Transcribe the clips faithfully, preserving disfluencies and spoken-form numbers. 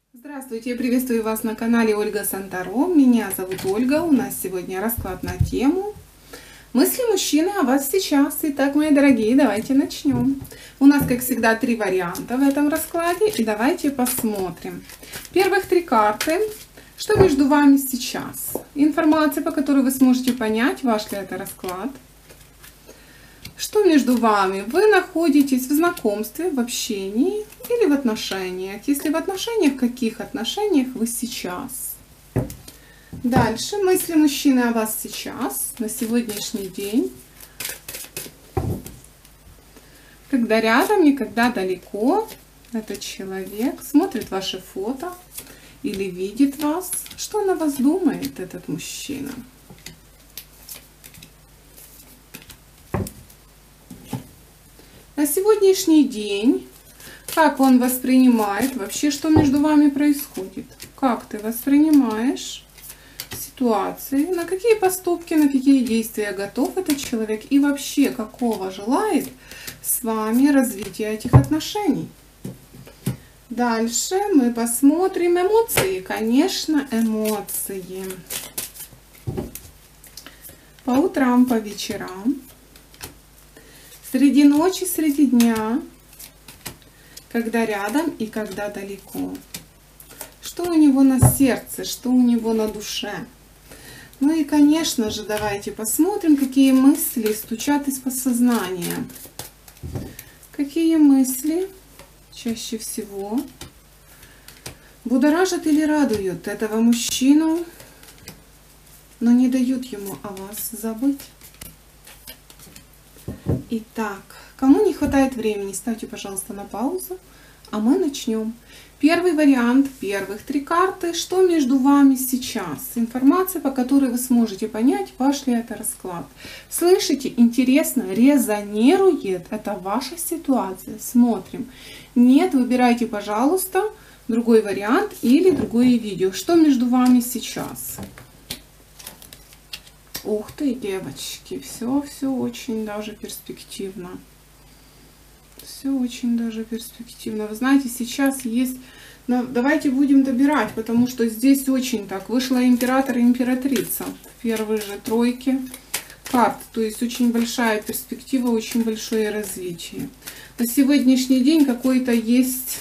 Здравствуйте, я приветствую вас на канале Ольга Санторо. Меня зовут Ольга. У нас сегодня расклад на тему мысли мужчины о вас сейчас. Итак, мои дорогие, давайте начнем. У нас, как всегда, три варианта в этом раскладе. И давайте посмотрим. Первых три карты. Что между вами сейчас? Информация, по которой вы сможете понять, ваш ли это расклад. Что между вами? Вы находитесь в знакомстве, в общении или в отношениях? Если в отношениях, в каких отношениях вы сейчас? Дальше. Мысли мужчины о вас сейчас, на сегодняшний день. Когда рядом, никогда далеко. Этот человек смотрит ваши фото или видит вас. Что он о вас думает, этот мужчина? На сегодняшний день, как он воспринимает, вообще, что между вами происходит? Как ты воспринимаешь ситуации? На какие поступки, на какие действия готов этот человек? И вообще, какого желает с вами развития этих отношений? Дальше мы посмотрим эмоции. Конечно, эмоции. По утрам, по вечерам. Среди ночи, среди дня, когда рядом и когда далеко. Что у него на сердце, что у него на душе. Ну и, конечно же, давайте посмотрим, какие мысли стучат из подсознания. Какие мысли чаще всего будоражат или радуют этого мужчину, но не дают ему о вас забыть. Итак, кому не хватает времени, ставьте, пожалуйста, на паузу, а мы начнем. Первый вариант, первых три карты. Что между вами сейчас? Информация, по которой вы сможете понять, ваш ли это расклад. Слышите? Интересно, резонирует это ваша ситуация? Смотрим. Нет, выбирайте, пожалуйста, другой вариант или другое видео. Что между вами сейчас? Ух ты, девочки, все, все очень даже перспективно. Все очень даже перспективно. Вы знаете, сейчас есть... Но давайте будем добирать, потому что здесь очень так. Вышла император и императрица в первой же тройке карт. То есть очень большая перспектива, очень большое развитие. На сегодняшний день какой-то есть...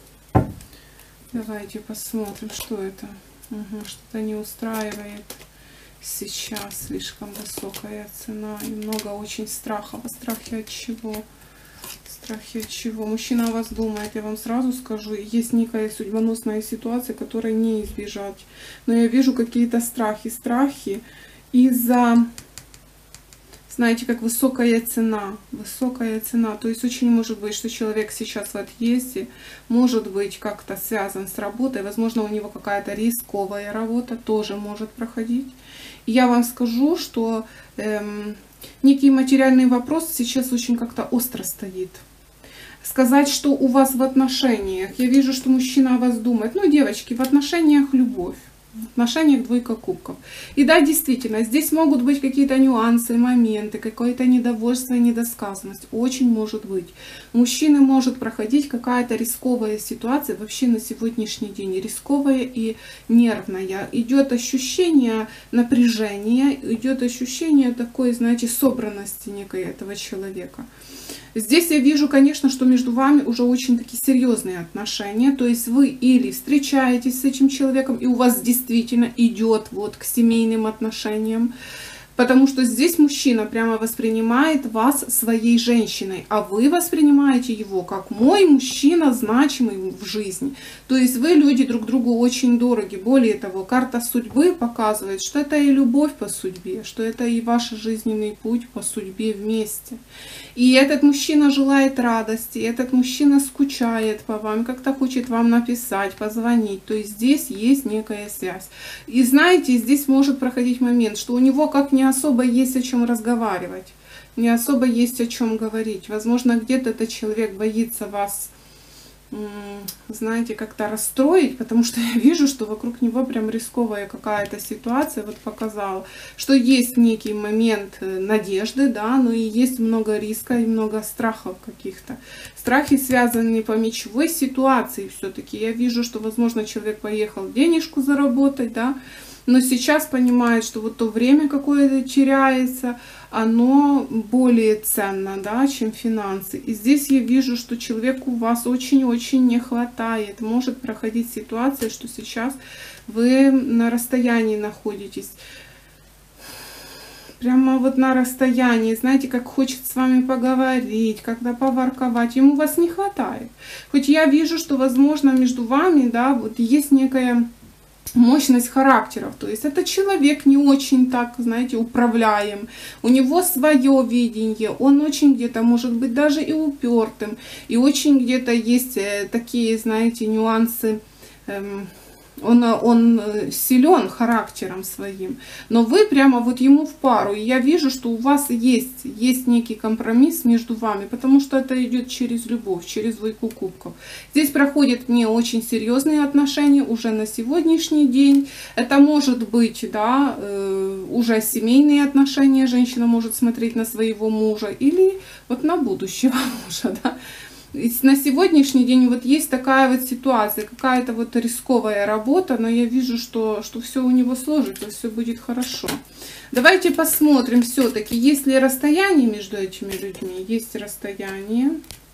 Давайте посмотрим, что это. Угу, что-то не устраивает. Сейчас слишком высокая цена и много очень страха. Во страхе от чего? Страхи от чего? Мужчина о вас думает, я вам сразу скажу. Есть некая судьбоносная ситуация, которой не избежать. Но я вижу какие-то страхи. Страхи из-за, знаете, как высокая цена. Высокая цена. То есть очень может быть, что человек сейчас в отъезде. Может быть как-то связан с работой. Возможно, у него какая-то рисковая работа тоже может проходить. Я вам скажу, что эм, некий материальный вопрос сейчас очень как-то остро стоит. Сказать, что у вас в отношениях, я вижу, что мужчина о вас думает. Ну, девочки, в отношениях любовь, в отношениях двойка кубков. И да, действительно, здесь могут быть какие-то нюансы, моменты, какое-то недовольство и недосказанность. Очень может быть. Мужчина может проходить какая-то рисковая ситуация вообще на сегодняшний день. Рисковая и нервная. Идет ощущение напряжения, идет ощущение такой, знаете, собранности некой этого человека. Здесь я вижу, конечно, что между вами уже очень такие серьезные отношения. То есть вы или встречаетесь с этим человеком, и у вас действительно идет вот к семейным отношениям. Потому что здесь мужчина прямо воспринимает вас своей женщиной, а вы воспринимаете его как мой мужчина, значимый в жизни. То есть вы люди друг другу очень дороги. Более того, карта судьбы показывает, что это и любовь по судьбе, что это и ваш жизненный путь по судьбе вместе. И этот мужчина желает радости, этот мужчина скучает по вам, как-то хочет вам написать, позвонить. То есть здесь есть некая связь. И знаете, здесь может проходить момент, что у него как не особо есть о чем разговаривать, не особо есть о чем говорить. Возможно, где-то этот человек боится вас знаете, как-то расстроить, потому что я вижу, что вокруг него прям рисковая какая-то ситуация, вот показала, что есть некий момент надежды, да, но и есть много риска и много страхов каких-то. Страхи связаны по мечевой ситуации все-таки. Я вижу, что, возможно, человек поехал денежку заработать, да, но сейчас понимает, что вот то время какое-то теряется, оно более ценно, да, чем финансы. И здесь я вижу, что человеку у вас очень-очень не хватает. Может проходить ситуация, что сейчас вы на расстоянии находитесь. Прямо вот на расстоянии, знаете, как хочет с вами поговорить, когда поворковать. Ему вас не хватает. Хоть я вижу, что, возможно, между вами, да, вот есть некая мощность характеров, то есть это человек не очень так, знаете, управляем, у него свое видение, он очень где-то может быть даже и упертым, и очень где-то есть такие, знаете, нюансы, эм, он, он силен характером своим, но вы прямо вот ему в пару, и я вижу, что у вас есть, есть некий компромисс между вами, потому что это идет через любовь, через двойку кубков. Здесь проходят не очень серьезные отношения уже на сегодняшний день, это может быть, да, уже семейные отношения, женщина может смотреть на своего мужа или вот на будущего мужа, да. На сегодняшний день вот есть такая вот ситуация, какая-то вот рисковая работа, но я вижу, что, что все у него сложится, все будет хорошо. Давайте посмотрим все-таки, есть ли расстояние между этими людьми. Есть расстояние.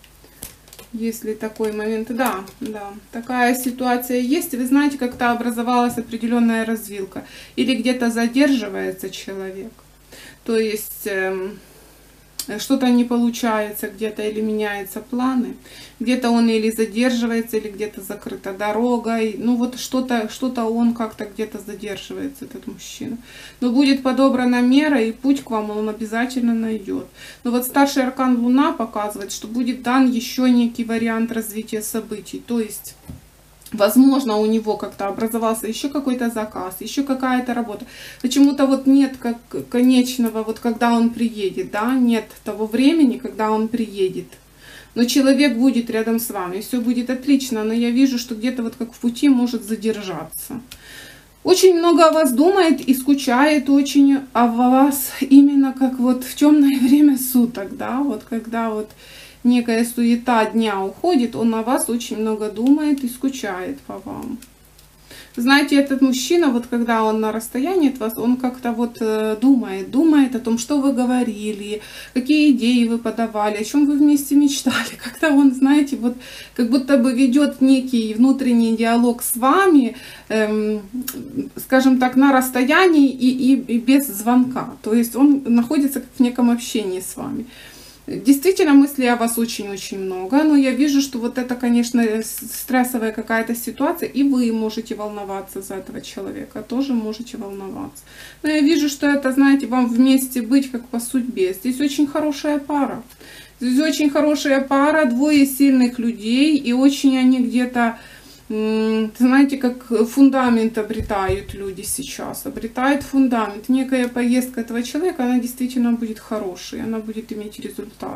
Есть ли такой момент? Да, да, такая ситуация есть. Вы знаете, как-то образовалась определенная развилка. Или где-то задерживается человек. То есть... Эм, что-то не получается где-то, или меняются планы, где-то он или задерживается, или где-то закрыта дорогой, ну вот что-то что-то он как-то где-то задерживается, этот мужчина. Но будет подобрана мера, и путь к вам он обязательно найдет. Но вот старший аркан Луна показывает, что будет дан еще некий вариант развития событий, то есть... Возможно, у него как-то образовался еще какой-то заказ, еще какая-то работа. Почему-то вот нет как конечного, вот когда он приедет, да, нет того времени, когда он приедет. Но человек будет рядом с вами, все будет отлично, но я вижу, что где-то вот как в пути может задержаться. Очень много о вас думает и скучает очень о вас именно как вот в темное время суток, да, вот когда вот... некая суета дня уходит, он о вас очень много думает и скучает по вам. Знаете, этот мужчина, вот когда он на расстоянии от вас, он как-то вот думает, думает о том, что вы говорили, какие идеи вы подавали, о чем вы вместе мечтали. Как-то он, знаете, вот как будто бы ведет некий внутренний диалог с вами, эм, скажем так, на расстоянии и, и, и без звонка. То есть он находится в неком общении с вами. Действительно, мыслей о вас очень-очень много, но я вижу, что вот это, конечно, стрессовая какая-то ситуация, и вы можете волноваться за этого человека, тоже можете волноваться. Но я вижу, что это, знаете, вам вместе быть как по судьбе. Здесь очень хорошая пара. Здесь очень хорошая пара, двое сильных людей, и очень они где-то... Знаете, как фундамент обретают люди сейчас, обретают фундамент. Некая поездка этого человека, она действительно будет хорошей, она будет иметь результат.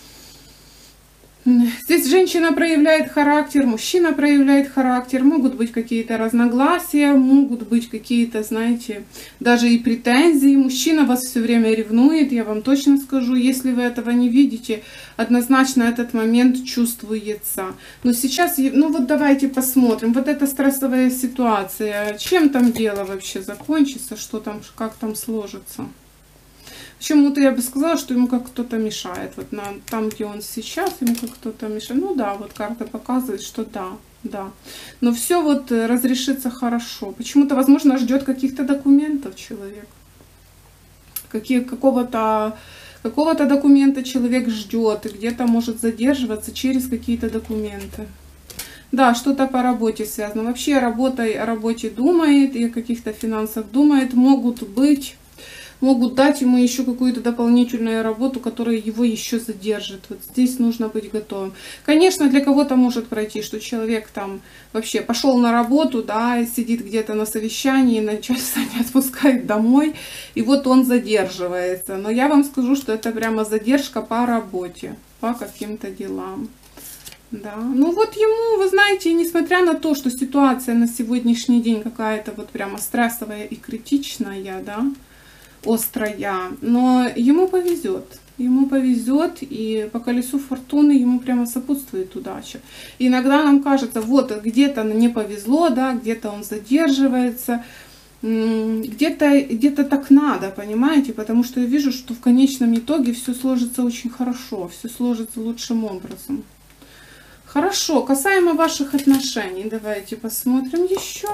Здесь женщина проявляет характер, мужчина проявляет характер, могут быть какие-то разногласия, могут быть какие-то, знаете, даже и претензии. Мужчина вас все время ревнует, я вам точно скажу, если вы этого не видите, однозначно этот момент чувствуется. Но сейчас, ну вот давайте посмотрим, вот эта стрессовая ситуация, чем там дело вообще закончится, что там, как там сложится. Почему-то я бы сказала, что ему как кто-то мешает. Вот на, там, где он сейчас, ему как кто-то мешает. Ну да, вот карта показывает, что да, да. Но все вот разрешится хорошо. Почему-то, возможно, ждет каких-то документов человек. Какие, какого-то какого-то документа человек ждет. И где-то может задерживаться через какие-то документы. Да, что-то по работе связано. Вообще работа, о работе думает, и о каких-то финансах думает. Могут быть... Могут дать ему еще какую-то дополнительную работу, которая его еще задержит. Вот здесь нужно быть готовым. Конечно, для кого-то может пройти, что человек там вообще пошел на работу, да, сидит где-то на совещании, начальство не отпускает домой, и вот он задерживается. Но я вам скажу, что это прямо задержка по работе, по каким-то делам. Да, ну вот ему, вы знаете, несмотря на то, что ситуация на сегодняшний день какая-то вот прямо стрессовая и критичная, да, острая, но ему повезет. Ему повезет, и по колесу фортуны ему прямо сопутствует удача. И иногда нам кажется, вот где-то не повезло, да, где-то он задерживается, где-то где-то так надо, понимаете, потому что я вижу, что в конечном итоге все сложится очень хорошо, все сложится лучшим образом. Хорошо, касаемо ваших отношений, давайте посмотрим еще.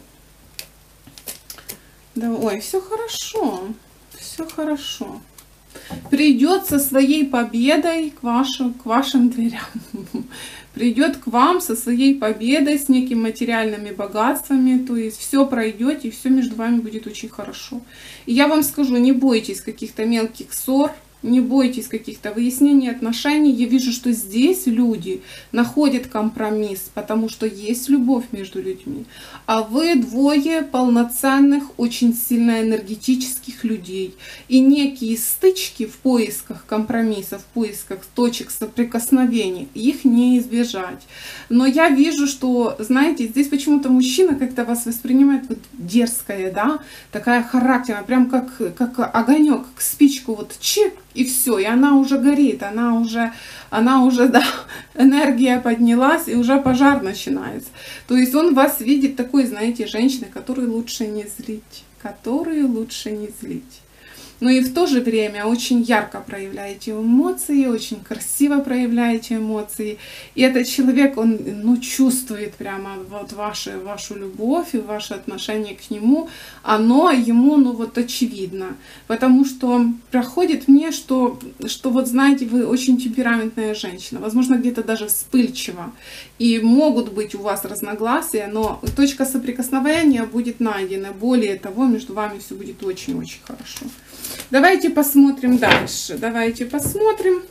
Да, ой, все хорошо, все хорошо. Придет со своей победой к вашим, к вашим дверям. Придет к вам со своей победой, с некими материальными богатствами. То есть все пройдете, и все между вами будет очень хорошо. И я вам скажу, не бойтесь каких-то мелких ссор, не бойтесь каких-то выяснений отношений. Я вижу, что здесь люди находят компромисс, потому что есть любовь между людьми. А вы двое полноценных, очень сильно энергетических людей. И некие стычки в поисках компромисса, в поисках точек соприкосновения, их не избежать. Но я вижу, что, знаете, здесь почему-то мужчина как-то вас воспринимает вот дерзкая, да, такая характерная, прям как, как огонек, как спичку, вот чик, и все, и она уже горит, она уже, она уже, да, энергия поднялась, и уже пожар начинается. То есть он вас видит такой, знаете, женщиной, которую лучше не злить, которую лучше не злить. Но и в то же время очень ярко проявляете эмоции, очень красиво проявляете эмоции. И этот человек, он, ну, чувствует прямо вот ваши, вашу любовь и ваше отношение к нему. Оно ему, ну, вот очевидно. Потому что проходит мне, что, что вот, знаете, вы очень темпераментная женщина. Возможно, где-то даже вспыльчива. И могут быть у вас разногласия, но точка соприкосновения будет найдена. Более того, между вами все будет очень-очень хорошо. Давайте посмотрим дальше. Давайте посмотрим.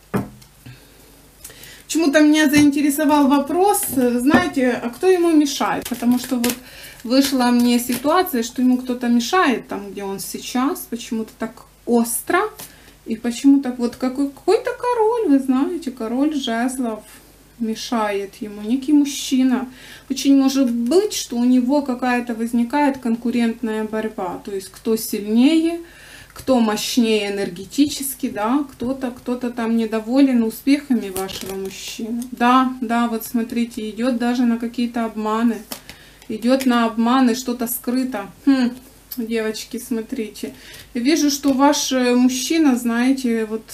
Почему-то меня заинтересовал вопрос, знаете, а кто ему мешает? Потому что вот вышла мне ситуация, что ему кто-то мешает там, где он сейчас, почему-то так остро. И почему-то вот какой- какой-то король, вы знаете, король жезлов мешает ему, некий мужчина. Очень может быть, что у него какая-то возникает конкурентная борьба, то есть кто сильнее, кто мощнее энергетически, да, кто-то кто-то там недоволен успехами вашего мужчины. Да, да, вот смотрите, идет даже на какие-то обманы, идет на обманы, что-то скрыто. Хм, девочки, смотрите, я вижу, что ваш мужчина, знаете, вот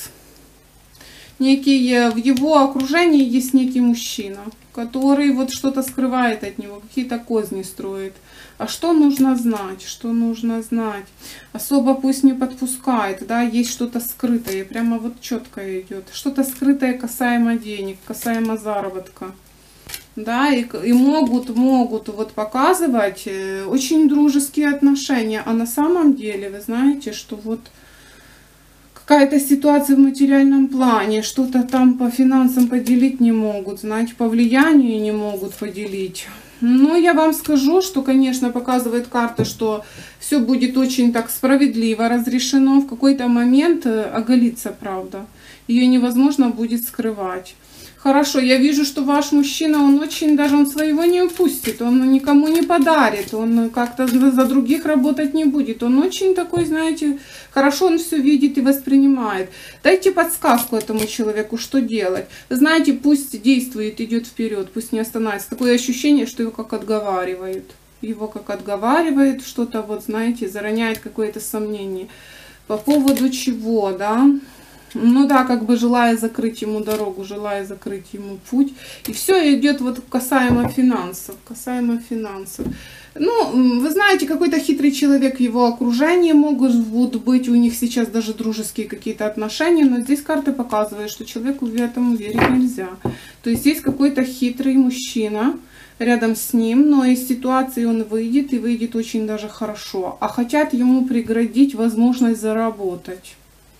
некий, в его окружении есть некий мужчина, который вот что-то скрывает от него, какие-то козни строит. А что нужно знать? Что нужно знать? Особо пусть не подпускает, да, есть что-то скрытое, прямо вот четко идет. Что-то скрытое касаемо денег, касаемо заработка. Да, и, и могут, могут вот показывать очень дружеские отношения. А на самом деле, вы знаете, что вот какая-то ситуация в материальном плане, что-то там по финансам поделить не могут, знаете, по влиянию не могут поделить. Но я вам скажу, что, конечно, показывает карта, что все будет очень так справедливо разрешено. В какой-то момент оголится правда. Ее невозможно будет скрывать. Хорошо, я вижу, что ваш мужчина, он очень, даже он своего не упустит, он никому не подарит, он как-то за других работать не будет. Он очень такой, знаете, хорошо он все видит и воспринимает. Дайте подсказку этому человеку, что делать. Знаете, пусть действует, идет вперед, пусть не останавливается. Такое ощущение, что его как отговаривают. Его как отговаривает, что-то вот, знаете, зароняет какое-то сомнение. По поводу чего, да? Ну да, как бы желая закрыть ему дорогу, желая закрыть ему путь. И все идет вот касаемо финансов, касаемо финансов. Ну, вы знаете, какой-то хитрый человек в его окружении могут быть, у них сейчас даже дружеские какие-то отношения, но здесь карты показывают, что человеку в этом верить нельзя. То есть здесь какой-то хитрый мужчина рядом с ним, но из ситуации он выйдет и выйдет очень даже хорошо. А хотят ему преградить возможность заработать.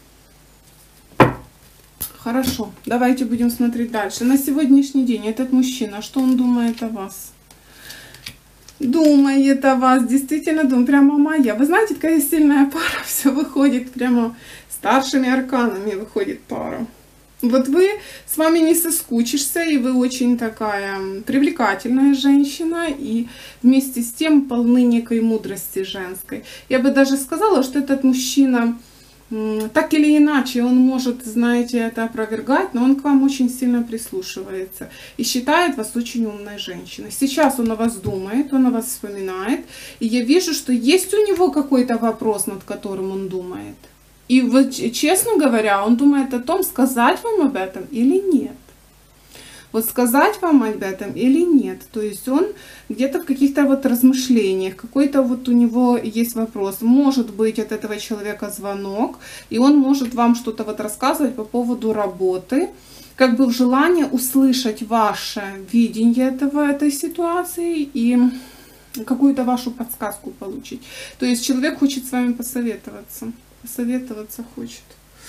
Хорошо, давайте будем смотреть дальше. На сегодняшний день этот мужчина, что он думает о вас? Думает о вас, действительно думает, прямо моя. Вы знаете, какая сильная пара, все выходит, прямо старшими арканами выходит пара. Вот вы, с вами не соскучишься, и вы очень такая привлекательная женщина, и вместе с тем полны некой мудрости женской. Я бы даже сказала, что этот мужчина, так или иначе, он может, знаете, это опровергать, но он к вам очень сильно прислушивается и считает вас очень умной женщиной. Сейчас он о вас думает, он о вас вспоминает, и я вижу, что есть у него какой-то вопрос, над которым он думает. И вот, честно говоря, он думает о том, сказать вам об этом или нет. Вот сказать вам об этом или нет. То есть он где-то в каких-то вот размышлениях, какой-то вот у него есть вопрос. Может быть от этого человека звонок, и он может вам что-то вот рассказывать по поводу работы, как бы в желании услышать ваше видение этого, этой ситуации и какую-то вашу подсказку получить. То есть человек хочет с вами посоветоваться. Посоветоваться хочет.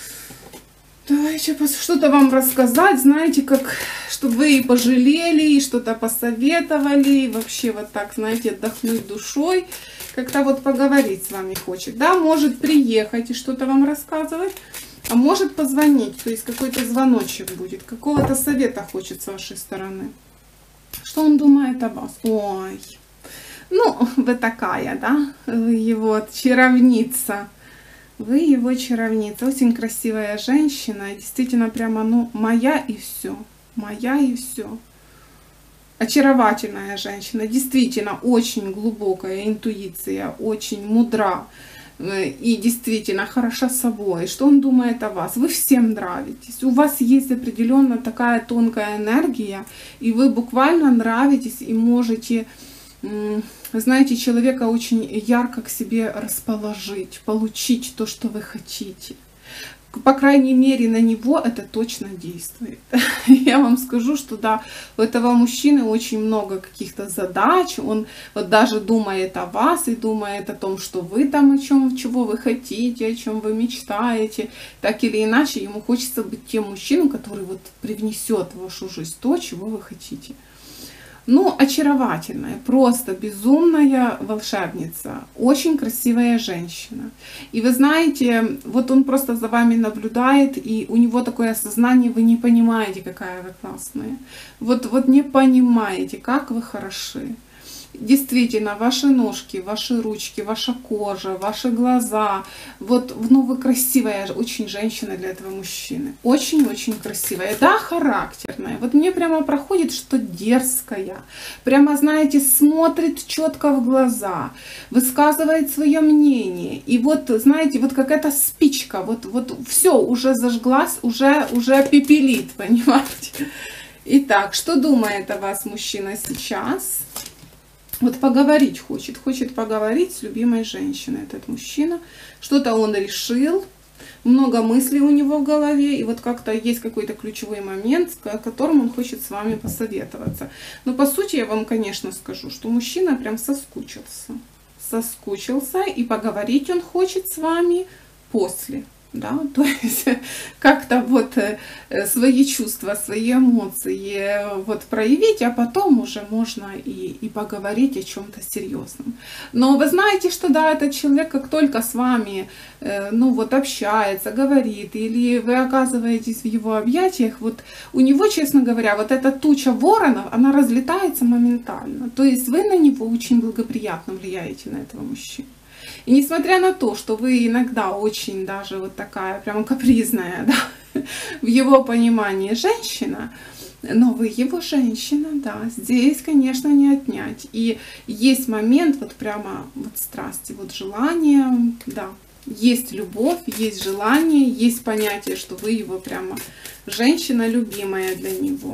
Давайте что-то вам рассказать, знаете, как, чтобы вы и пожалели, и что-то посоветовали, и вообще вот так, знаете, отдохнуть душой, как-то вот поговорить с вами хочет. Да, может приехать и что-то вам рассказывать, а может позвонить, то есть какой-то звоночек будет, какого-то совета хочет с вашей стороны. Что он думает о вас? Ой, ну, вы такая, да, вы его чаровница. Вы его чаровница, очень красивая женщина, действительно прямо, ну, моя и все, моя и все. Очаровательная женщина, действительно очень глубокая интуиция, очень мудра и действительно хороша собой. Что он думает о вас? Вы всем нравитесь, у вас есть определенно такая тонкая энергия, и вы буквально нравитесь и можете... знаете, человека очень ярко к себе расположить, получить то, что вы хотите. По крайней мере, на него это точно действует. Я вам скажу, что да, у этого мужчины очень много каких-то задач, он вот даже думает о вас и думает о том, что вы там, о чем, чего вы хотите, о чем вы мечтаете. Так или иначе, ему хочется быть тем мужчиной, который вот привнесет в вашу жизнь то, чего вы хотите. Ну, очаровательная, просто безумная волшебница, очень красивая женщина. И вы знаете, вот он просто за вами наблюдает, и у него такое осознание, вы не понимаете, какая вы классная. Вот, вот не понимаете, как вы хороши. Действительно, ваши ножки, ваши ручки, ваша кожа, ваши глаза. Вот, ну, вы красивая очень женщина для этого мужчины. Очень-очень красивая. Да, характерная. Вот мне прямо проходит, что дерзкая. Прямо, знаете, смотрит четко в глаза, высказывает свое мнение. И вот, знаете, вот какая-то спичка. Вот, вот все, уже зажглась, уже, уже пепелит, понимаете? Итак, что думает о вас мужчина сейчас? Вот поговорить хочет, хочет поговорить с любимой женщиной этот мужчина. Что-то он решил, много мыслей у него в голове, и вот как-то есть какой-то ключевой момент, о котором он хочет с вами посоветоваться. Но по сути я вам, конечно, скажу, что мужчина прям соскучился. Соскучился, и поговорить он хочет с вами после. Да, то есть как-то вот свои чувства, свои эмоции вот проявить, а потом уже можно и, и поговорить о чем-то серьезном. Но вы знаете, что да, этот человек, как только с вами ну вот общается, говорит, или вы оказываетесь в его объятиях, вот у него, честно говоря, вот эта туча воронов, она разлетается моментально. То есть вы на него очень благоприятно влияете, на этого мужчину. И несмотря на то, что вы иногда очень даже вот такая прямо капризная, да, в его понимании женщина, но вы его женщина, да, здесь, конечно, не отнять. И есть момент вот прямо вот страсти, вот желание, да, есть любовь, есть желание, есть понятие, что вы его прямо женщина любимая для него.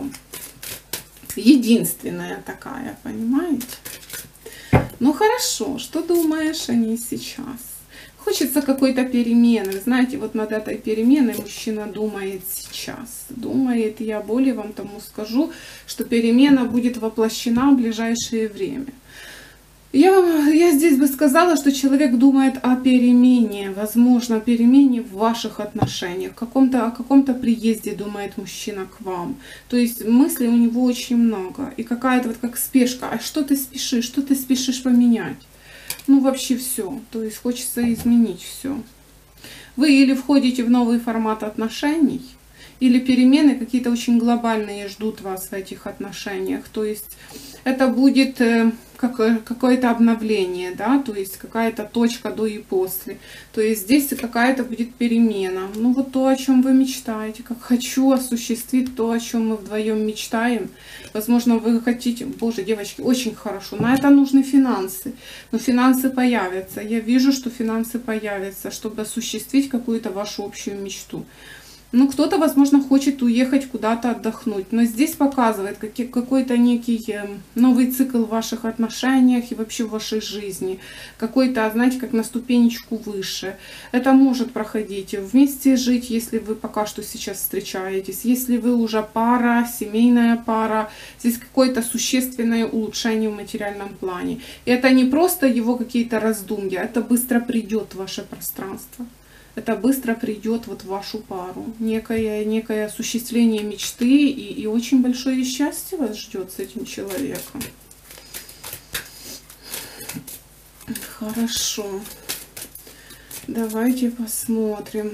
Единственная такая, понимаете? Ну хорошо, что думаешь о ней сейчас? Хочется какой-то перемены. Знаете, вот над этой переменой мужчина думает сейчас. Думает, я более вам тому скажу, что перемена будет воплощена в ближайшее время. Я, вам, я здесь бы сказала, что человек думает о перемене, возможно, перемене в ваших отношениях, каком-то, о каком-то приезде думает мужчина к вам. То есть мыслей у него очень много. И какая-то вот как спешка. А что ты спешишь? Что ты спешишь поменять? Ну, вообще все. То есть хочется изменить все. Вы или входите в новый формат отношений, или перемены какие-то очень глобальные ждут вас в этих отношениях. То есть это будет какое-то обновление, да, то есть какая-то точка до и после. То есть здесь какая-то будет перемена. Ну вот то, о чем вы мечтаете, как хочу осуществить то, о чем мы вдвоем мечтаем. Возможно, вы хотите, боже, девочки, очень хорошо, на это нужны финансы. Но финансы появятся. Я вижу, что финансы появятся, чтобы осуществить какую-то вашу общую мечту. Ну, кто-то, возможно, хочет уехать куда-то отдохнуть. Но здесь показывает какой-то некий новый цикл в ваших отношениях и вообще в вашей жизни. Какой-то, знаете, как на ступенечку выше. Это может проходить. Вместе жить, если вы пока что сейчас встречаетесь. Если вы уже пара, семейная пара. Здесь какое-то существенное улучшение в материальном плане. И это не просто его какие-то раздумья. Это быстро придет в ваше пространство. Это быстро придет вот в вашу пару. Некое, некое осуществление мечты и, и очень большое счастье вас ждет с этим человеком. Хорошо. Давайте посмотрим.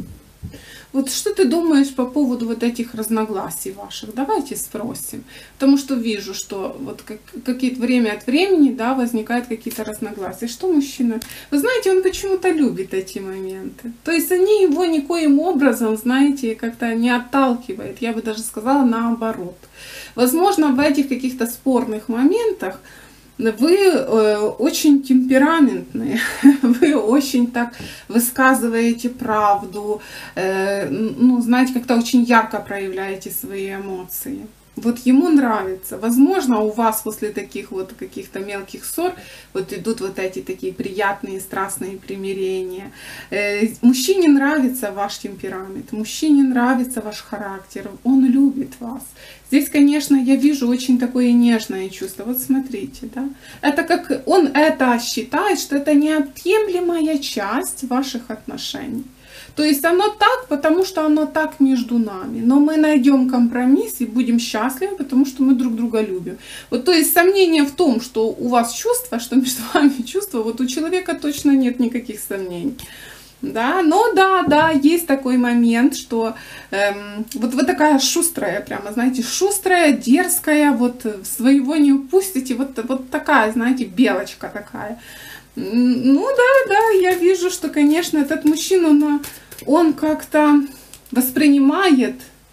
Вот что ты думаешь по поводу вот этих разногласий ваших? Давайте спросим. Потому что вижу, что вот как, какие-то время от времени, да, возникают какие-то разногласия. Что мужчина? Вы знаете, он почему-то любит эти моменты. То есть они его никоим образом, знаете, как-то не отталкивают. Я бы даже сказала наоборот. Возможно, в этих каких-то спорных моментах вы э, очень темпераментные, вы очень так высказываете правду, э, ну, знаете, как-то очень ярко проявляете свои эмоции. Вот ему нравится. Возможно, у вас после таких вот каких-то мелких ссор вот идут вот эти такие приятные, страстные примирения. Э, мужчине нравится ваш темперамент, мужчине нравится ваш характер, он любит вас. Здесь, конечно, я вижу очень такое нежное чувство. Вот смотрите, да. Это как он это считает, что это неотъемлемая часть ваших отношений. То есть оно так, потому что оно так между нами. Но мы найдем компромисс и будем счастливы, потому что мы друг друга любим. Вот, то есть сомнение в том, что у вас чувства, что между вами чувства, вот у человека точно нет никаких сомнений. Да, но да, да, есть такой момент, что эм, вот вы такая шустрая, прямо, знаете, шустрая, дерзкая, вот своего не упустите, вот, вот такая, знаете, белочка такая. Ну да, да, я вижу, что, конечно, этот мужчина, он, он как-то воспринимает,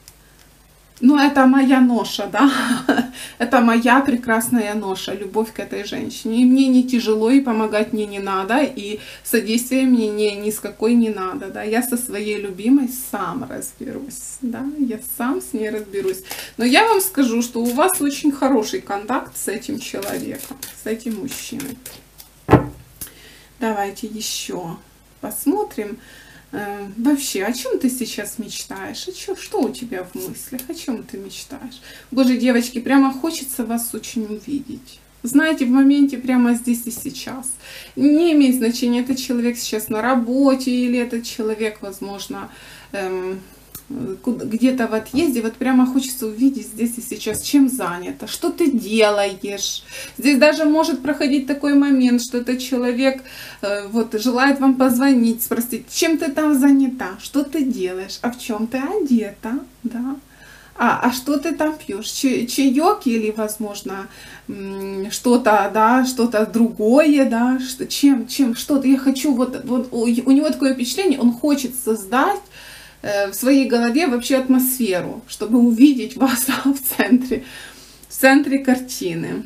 ну это моя ноша, да, это моя прекрасная ноша, любовь к этой женщине. И мне не тяжело, и помогать мне не надо, и содействия мне ни, ни с какой не надо, да. Я со своей любимой сам разберусь, да, я сам с ней разберусь. Но я вам скажу, что у вас очень хороший контакт с этим человеком, с этим мужчиной. Давайте еще посмотрим. Э, вообще, о чем ты сейчас мечтаешь? О чем, что у тебя в мыслях? О чем ты мечтаешь? Боже, девочки, прямо хочется вас очень увидеть. Знаете, в моменте прямо здесь и сейчас. Не имеет значения, этот человек сейчас на работе или этот человек, возможно, эм, где-то в отъезде. Вот прямо хочется увидеть здесь и сейчас, чем занято, что ты делаешь. Здесь даже может проходить такой момент, что этот человек э, вот желает вам позвонить, спросить, чем ты там занята, что ты делаешь, а в чем ты одета, да. А, а что ты там пьешь? Чаек или, возможно, что-то, да, что-то другое, да, что, чем, чем, что-то. Я хочу, вот, вот у, у него такое впечатление, он хочет создать в своей голове вообще атмосферу, чтобы увидеть вас в центре, в центре картины.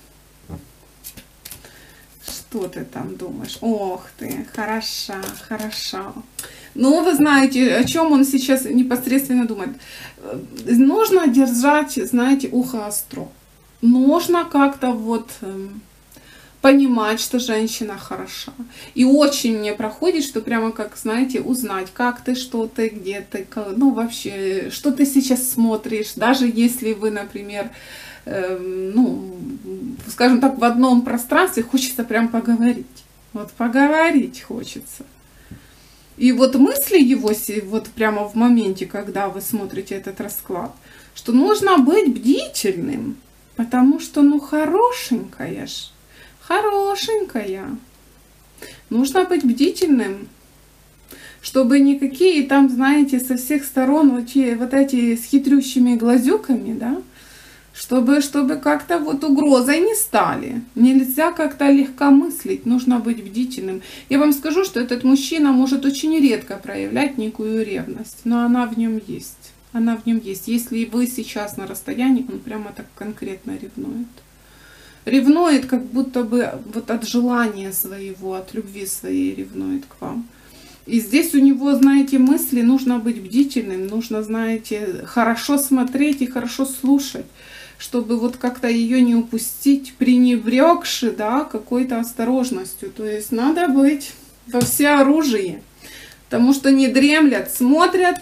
Что ты там думаешь? Ох ты, хороша, хороша. Ну, вы знаете, о чем он сейчас непосредственно думает. Нужно держать, знаете, ухо остро. Нужно как-то вот понимать, что женщина хороша. И очень мне проходит, что прямо как, знаете, узнать, как ты, что ты, где ты, ну вообще, что ты сейчас смотришь, даже если вы, например, э, ну, скажем так, в одном пространстве, хочется прям поговорить. Вот поговорить хочется. И вот мысли его, вот прямо в моменте, когда вы смотрите этот расклад, что нужно быть бдительным, потому что, ну, хорошенькая ж. Хорошенькая. Нужно быть бдительным. Чтобы никакие там, знаете, со всех сторон вот, те, вот эти с хитрющими глазюками, да, чтобы, чтобы как-то вот угрозой не стали. Нельзя как-то легкомыслить, нужно быть бдительным. Я вам скажу, что этот мужчина может очень редко проявлять некую ревность, но она в нем есть. Она в нем есть. Если вы сейчас на расстоянии, он прямо так конкретно ревнует. Ревнует, как будто бы вот от желания своего, от любви своей ревнует к вам. И здесь у него, знаете, мысли, нужно быть бдительным, нужно, знаете, хорошо смотреть и хорошо слушать, чтобы вот как-то ее не упустить, пренебрегши, да, какой-то осторожностью. То есть надо быть во всеоружии, потому что не дремлят, смотрят,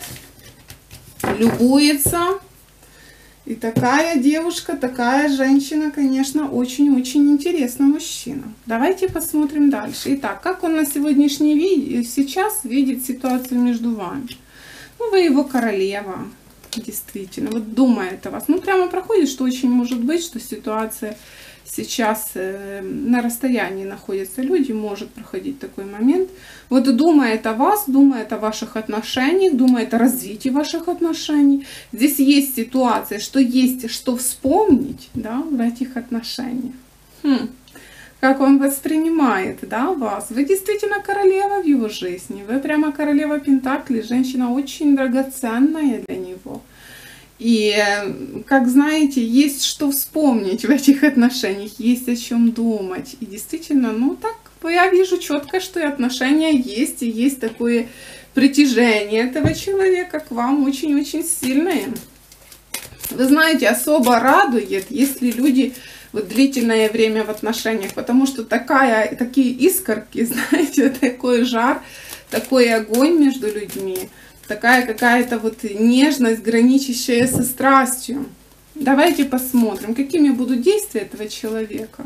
любуются. И такая девушка, такая женщина, конечно, очень-очень интересный мужчина. Давайте посмотрим дальше. Итак, как он на сегодняшний вид, сейчас видит ситуацию между вами? Ну, вы его королева, действительно, вот думает о вас. Ну, прямо проходит, что очень может быть, что ситуация сейчас э, на расстоянии находятся люди, может проходить такой момент. Вот думает о вас, думает о ваших отношениях, думает о развитии ваших отношений. Здесь есть ситуация, что есть что вспомнить, да, в этих отношениях. Хм. Как он воспринимает, да, вас. Вы действительно королева в его жизни. Вы прямо королева Пентаклей, женщина очень драгоценная для него. И, как знаете, есть что вспомнить в этих отношениях, есть о чем думать. И действительно, ну так, я вижу четко, что и отношения есть, и есть такое притяжение этого человека к вам очень-очень сильное. Вы знаете, особо радует, если люди вот длительное время в отношениях, потому что такая, такие искорки, знаете, такой жар, такой огонь между людьми. Такая какая-то вот нежность, граничащая со страстью. Давайте посмотрим, какими будут действия этого человека.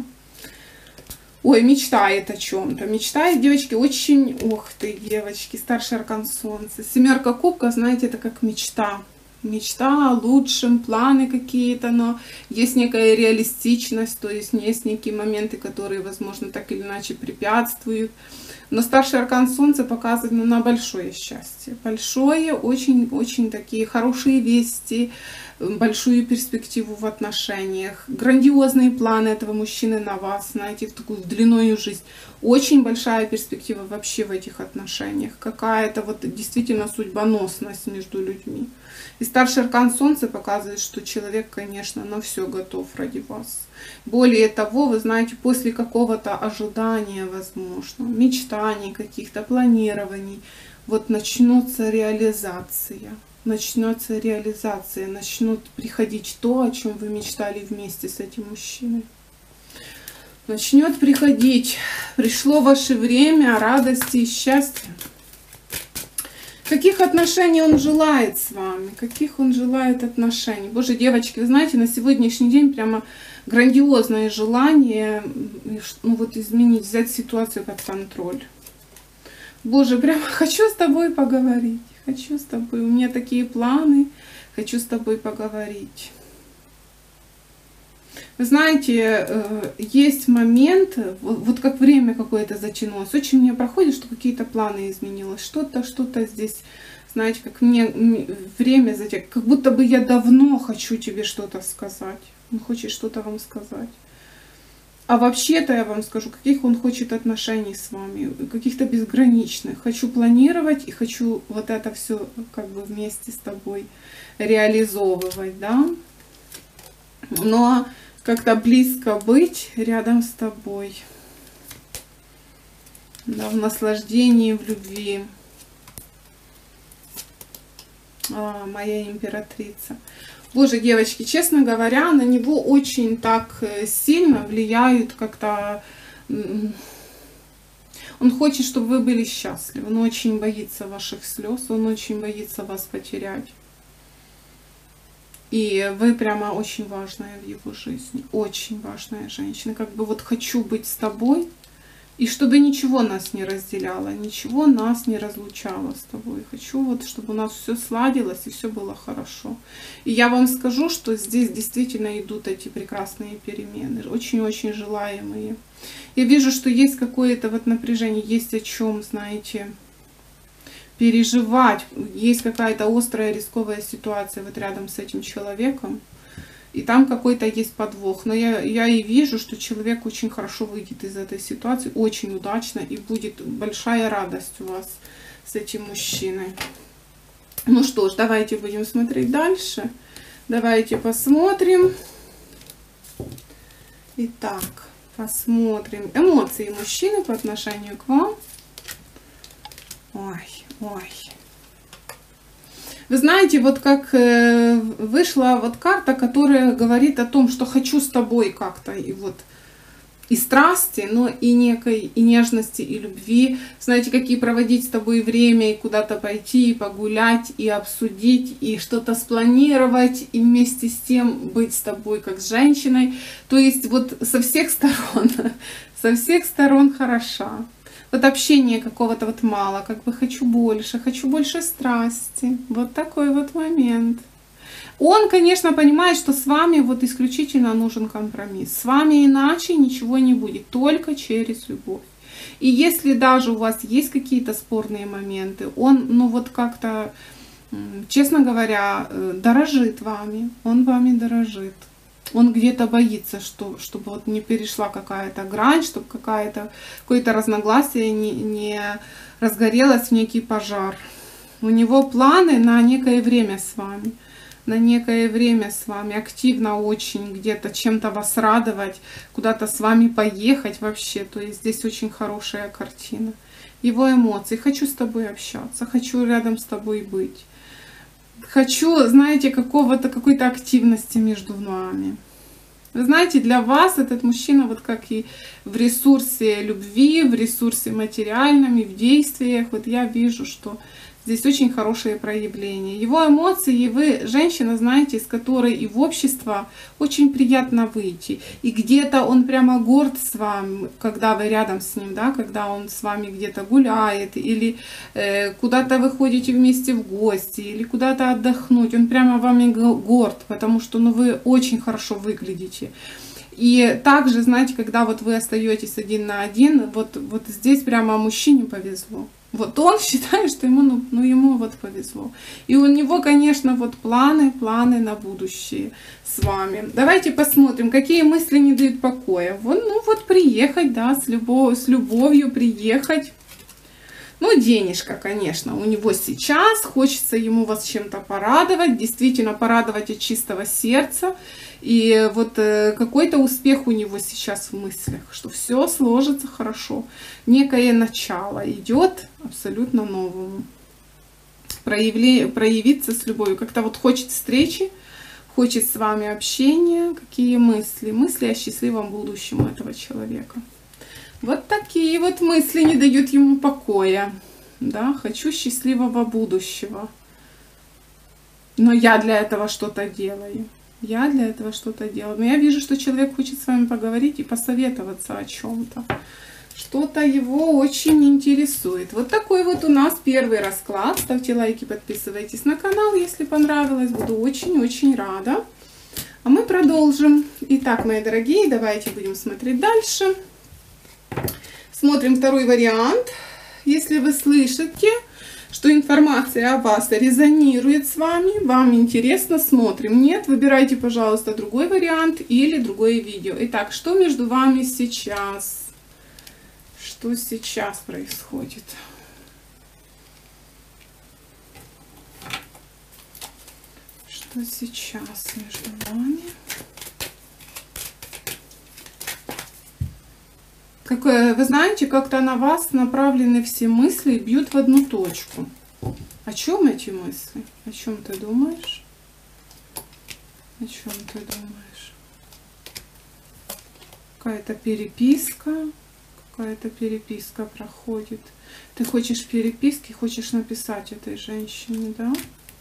Ой, мечтает о чем-то. Мечтает, девочки, очень... Ох ты, девочки, старший аркан Солнца. Семерка кубков, знаете, это как мечта. Мечта о лучшем, планы какие-то, но есть некая реалистичность, то есть есть некие моменты, которые, возможно, так или иначе препятствуют. Но старший аркан Солнца показывает ну, на большое счастье. Большое, очень-очень такие хорошие вести, большую перспективу в отношениях, грандиозные планы этого мужчины на вас, знаете, в такую длинную жизнь. Очень большая перспектива вообще в этих отношениях. Какая-то вот действительно судьбоносность между людьми. И старший аркан Солнца показывает, что человек, конечно, на все готов ради вас. Более того, вы знаете, после какого-то ожидания, возможно, мечтаний каких-то, планирований, вот начнется реализация. Начнется реализация, начнут приходить то, о чем вы мечтали вместе с этим мужчиной. Начнет приходить. Пришло ваше время радости и счастья. Каких отношений он желает с вами? Каких он желает отношений? Боже, девочки, вы знаете, на сегодняшний день прямо грандиозное желание ну, вот изменить, взять ситуацию под контроль. Боже, прямо хочу с тобой поговорить. Хочу с тобой. У меня такие планы. Хочу с тобой поговорить. Вы знаете, есть момент, вот как время какое-то затянулось, очень мне проходит, что какие-то планы изменилось, что-то, что-то здесь, знаете, как мне время затягивает, как будто бы я давно хочу тебе что-то сказать, он хочет что-то вам сказать. А вообще-то я вам скажу, каких он хочет отношений с вами, каких-то безграничных. Хочу планировать и хочу вот это все как бы вместе с тобой реализовывать, да. Но как-то близко быть рядом с тобой, да, в наслаждении, в любви. А, моя императрица. Боже, девочки, честно говоря, на него очень так сильно влияют как-то... Он хочет, чтобы вы были счастливы. Он очень боится ваших слез, он очень боится вас потерять. И вы прямо очень важная в его жизни, очень важная женщина. Как бы вот хочу быть с тобой, и чтобы ничего нас не разделяло, ничего нас не разлучало с тобой. Хочу вот, чтобы у нас все сладилось и все было хорошо. И я вам скажу, что здесь действительно идут эти прекрасные перемены, очень-очень желаемые. Я вижу, что есть какое-то вот напряжение, есть о чем, знаете, переживать. Есть какая-то острая рисковая ситуация вот рядом с этим человеком. И там какой-то есть подвох. Но я, я и вижу, что человек очень хорошо выйдет из этой ситуации, очень удачно, и будет большая радость у вас с этим мужчиной. Ну что ж, давайте будем смотреть дальше. Давайте посмотрим. Итак, посмотрим эмоции мужчины по отношению к вам. Ой, ой. Вы знаете, вот как вышла вот карта, которая говорит о том, что хочу с тобой как-то, и вот и страсти, но и некой и нежности, и любви. Знаете, какие проводить с тобой время, и куда-то пойти, и погулять, и обсудить, и что-то спланировать, и вместе с тем быть с тобой как с женщиной. То есть вот со всех сторон, со всех сторон хороша. Вот общения какого-то вот мало, как бы хочу больше, хочу больше страсти. Вот такой вот момент. Он, конечно, понимает, что с вами вот исключительно нужен компромисс. С вами иначе ничего не будет, только через любовь. И если даже у вас есть какие-то спорные моменты, он, ну вот как-то, честно говоря, дорожит вами, он вами дорожит. Он где-то боится, что, чтобы вот не перешла какая-то грань, чтобы какая-то, какое-то разногласие не, не разгорелось в некий пожар. У него планы на некое время с вами. На некое время с вами, активно очень где-то чем-то вас радовать, куда-то с вами поехать вообще. То есть здесь очень хорошая картина. Его эмоции. Хочу с тобой общаться, хочу рядом с тобой быть. Хочу, знаете, какого-то, какой-то активности между нами. Вы знаете, для вас этот мужчина, вот как и в ресурсе любви, в ресурсе материальном и в действиях, вот я вижу, что здесь очень хорошее проявление. Его эмоции, и вы женщина, знаете, с которой и в общество очень приятно выйти. И где-то он прямо горд с вами, когда вы рядом с ним, да, когда он с вами где-то гуляет, или э, куда-то вы ходите вместе в гости, или куда-то отдохнуть. Он прямо вами горд, потому что ну, вы очень хорошо выглядите. И также, знаете, когда вот вы остаетесь один на один, вот, вот здесь прямо мужчине повезло. Вот он считает, что ему, ну, ну, ему вот повезло. И у него, конечно, вот планы, планы на будущее с вами. Давайте посмотрим, какие мысли не дают покоя. Вон, ну вот приехать, да, с, любов, с любовью приехать. Ну, денежка, конечно, у него сейчас. Хочется ему вас чем-то порадовать, действительно порадовать от чистого сердца. И вот э, какой-то успех у него сейчас в мыслях, что все сложится хорошо. Некое начало идет абсолютно новому. Проявле, проявиться с любовью. Как-то вот хочет встречи, хочет с вами общения. Какие мысли? Мысли о счастливом будущем у этого человека. Вот такие вот мысли не дают ему покоя. Да, хочу счастливого будущего. Но я для этого что-то делаю. Я для этого что-то делаю. Но я вижу, что человек хочет с вами поговорить и посоветоваться о чем-то. Что-то его очень интересует. Вот такой вот у нас первый расклад. Ставьте лайки, подписывайтесь на канал, если понравилось. Буду очень-очень рада. А мы продолжим. Итак, мои дорогие, давайте будем смотреть дальше. Смотрим второй вариант. Если вы слышите, что информация о вас резонирует с вами, вам интересно, смотрим. Нет, выбирайте, пожалуйста, другой вариант или другое видео. Итак, что между вами сейчас? Что сейчас происходит? Что сейчас между вами? Какое, вы знаете, как-то на вас направлены все мысли, бьют в одну точку. О чем эти мысли? О чем ты думаешь? О чем ты думаешь? Какая-то переписка, какая-то переписка проходит. Ты хочешь переписки, хочешь написать этой женщине, да?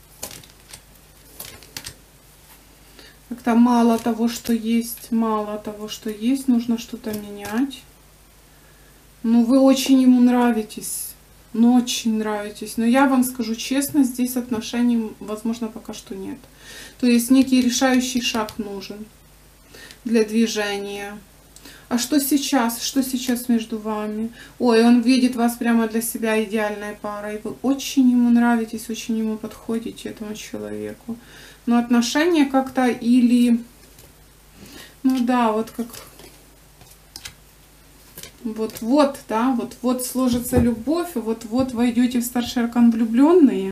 Как-то мало того, что есть, мало того, что есть, нужно что-то менять. Ну, вы очень ему нравитесь, ну, очень нравитесь. Но я вам скажу честно, здесь отношений, возможно, пока что нет. То есть некий решающий шаг нужен для движения. А что сейчас? Что сейчас между вами? Ой, он видит вас прямо для себя идеальной парой. Вы очень ему нравитесь, очень ему подходите, этому человеку. Но отношения как-то или... Ну да, вот как... Вот-вот, да, вот-вот сложится любовь, вот-вот войдете в старший аркан влюбленные.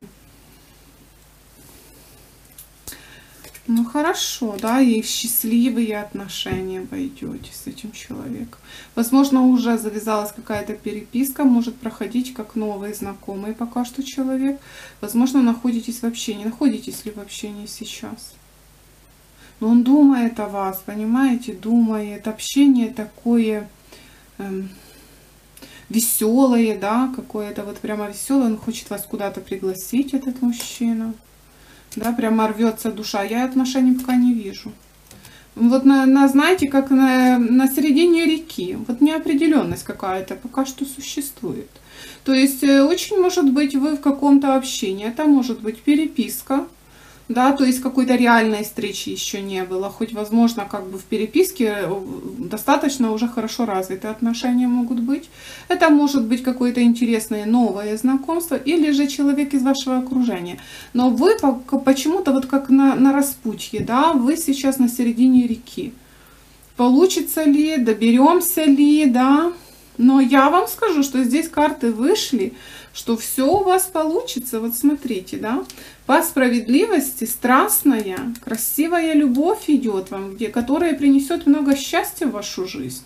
Ну хорошо, да, и в счастливые отношения войдете с этим человеком. Возможно, уже завязалась какая-то переписка, может проходить как новый знакомый пока что человек. Возможно, находитесь в общении. Находитесь ли в общении сейчас? Но он думает о вас, понимаете, думает. Общение такое эм, веселое, да, какое-то вот прямо веселое. Он хочет вас куда-то пригласить, этот мужчина. Да, прямо рвется душа. Я отношений пока не вижу. Вот на, на знаете, как на, на середине реки. Вот неопределенность какая-то пока что существует. То есть очень может быть вы в каком-то общении. Это может быть переписка. Да, то есть какой-то реальной встречи еще не было. Хоть, возможно, как бы в переписке достаточно уже хорошо развитые отношения могут быть. Это может быть какое-то интересное новое знакомство или же человек из вашего окружения. Но вы почему-то вот как на, на распутье, да, вы сейчас на середине реки. Получится ли, доберемся ли, да. Но я вам скажу, что здесь карты вышли, что все у вас получится. Вот смотрите, да, по справедливости страстная, красивая любовь идет вам, где, которая принесет много счастья в вашу жизнь.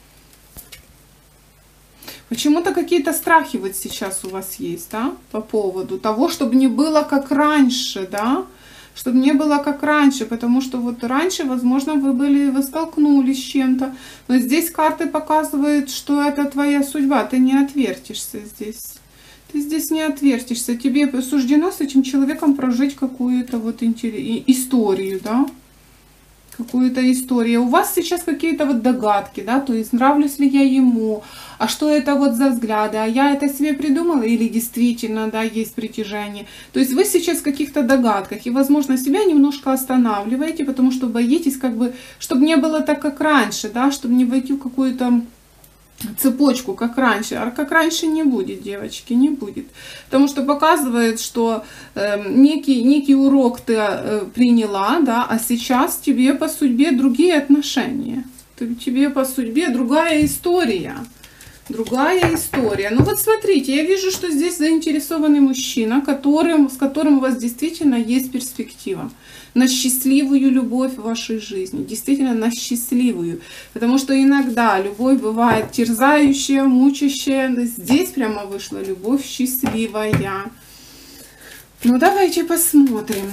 Почему-то какие-то страхи вот сейчас у вас есть, да, по поводу того, чтобы не было как раньше, да, чтобы не было как раньше, потому что вот раньше, возможно, вы были, вы столкнулись с чем-то, но здесь карты показывают, что это твоя судьба, ты не отвертишься здесь. Ты здесь не отвертишься, тебе суждено с этим человеком прожить какую-то вот историю, да, какую-то историю. У вас сейчас какие-то вот догадки, да, то есть нравлюсь ли я ему, а что это вот за взгляды, а я это себе придумала или действительно, да, есть притяжение. То есть вы сейчас в каких-то догадках и, возможно, себя немножко останавливаете, потому что боитесь, как бы, чтобы не было так, как раньше, да, чтобы не войти в какую-то цепочку, как раньше. А как раньше не будет, девочки, не будет. Потому что показывает, что э, некий, некий урок ты э, приняла, да, а сейчас тебе по судьбе другие отношения. Тебе по судьбе другая история. Другая история. Ну вот смотрите, я вижу, что здесь заинтересованный мужчина, которым, с которым у вас действительно есть перспектива на счастливую любовь в вашей жизни. Действительно на счастливую. Потому что иногда любовь бывает терзающая, мучащая. Но здесь прямо вышла любовь счастливая. Ну давайте посмотрим.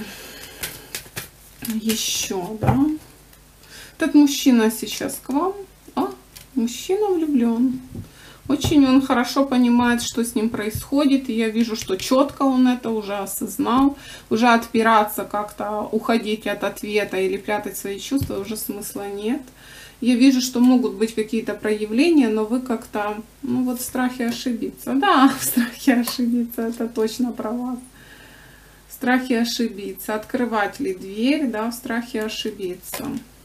Еще, да. Этот мужчина сейчас к вам. А, мужчина влюблен. Очень он хорошо понимает, что с ним происходит. И я вижу, что четко он это уже осознал. Уже отпираться как-то, уходить от ответа или прятать свои чувства уже смысла нет. Я вижу, что могут быть какие-то проявления, но вы как-то, ну вот в страхе ошибиться. Да, в страхе ошибиться, это точно про вас. В страхе ошибиться. Открывать ли дверь, да, в страхе ошибиться.